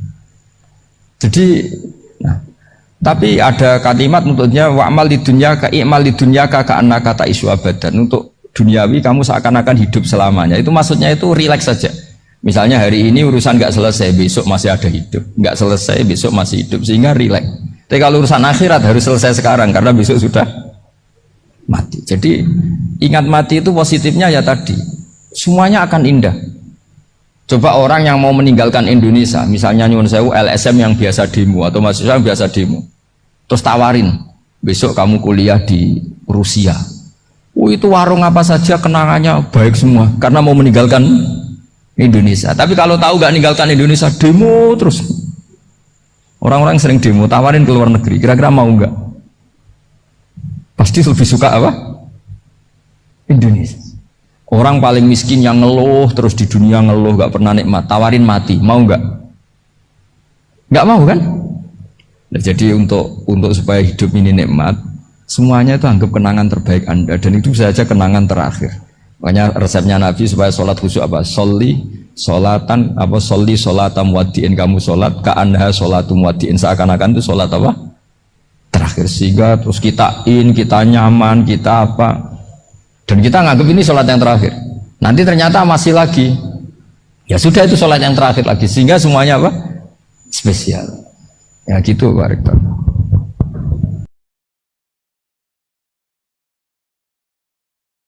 Jadi, tapi ada kalimat untuknya wa'mal di dunya ka i'mal di dunya ka ka'annaka ta'isu abadan. Untuk duniawi kamu seakan-akan hidup selamanya. Itu maksudnya itu rileks saja. Misalnya hari ini urusan nggak selesai, besok masih ada hidup. Nggak selesai, besok masih hidup, sehingga rileks. Tapi kalau urusan akhirat harus selesai sekarang karena besok sudah mati. Jadi ingat mati itu positifnya ya tadi, semuanya akan indah. Coba orang yang mau meninggalkan Indonesia, misalnya nyuwun sewu LSM yang biasa demo atau mahasiswa yang biasa demo, terus tawarin besok kamu kuliah di Rusia. Itu warung apa saja kenangannya baik semua karena mau meninggalkan Indonesia. Tapi kalau tahu gak meninggalkan Indonesia, demo terus. Orang-orang sering demo, tawarin ke luar negeri, kira-kira mau nggak? Pasti lebih suka apa? Indonesia. Orang paling miskin yang ngeluh terus di dunia ngeluh, gak pernah nikmat, tawarin mati, mau nggak? Nggak mau kan? Nah, jadi untuk supaya hidup ini nikmat, semuanya itu anggap kenangan terbaik Anda, dan itu saja kenangan terakhir. Makanya resepnya Nabi supaya sholat khusyuk apa? Sholli sholatan apa? Sholli sholatam muwaddi'in, kamu sholat ka'annaha sholatu muwaddi'in, seakan-akan itu sholat apa? Terakhir. Sehingga terus kita nyaman, kita apa? Dan kita nganggap ini sholat yang terakhir. Nanti ternyata masih lagi. Ya sudah itu sholat yang terakhir lagi. Sehingga semuanya apa? Spesial. Ya gitu Pak Rektor.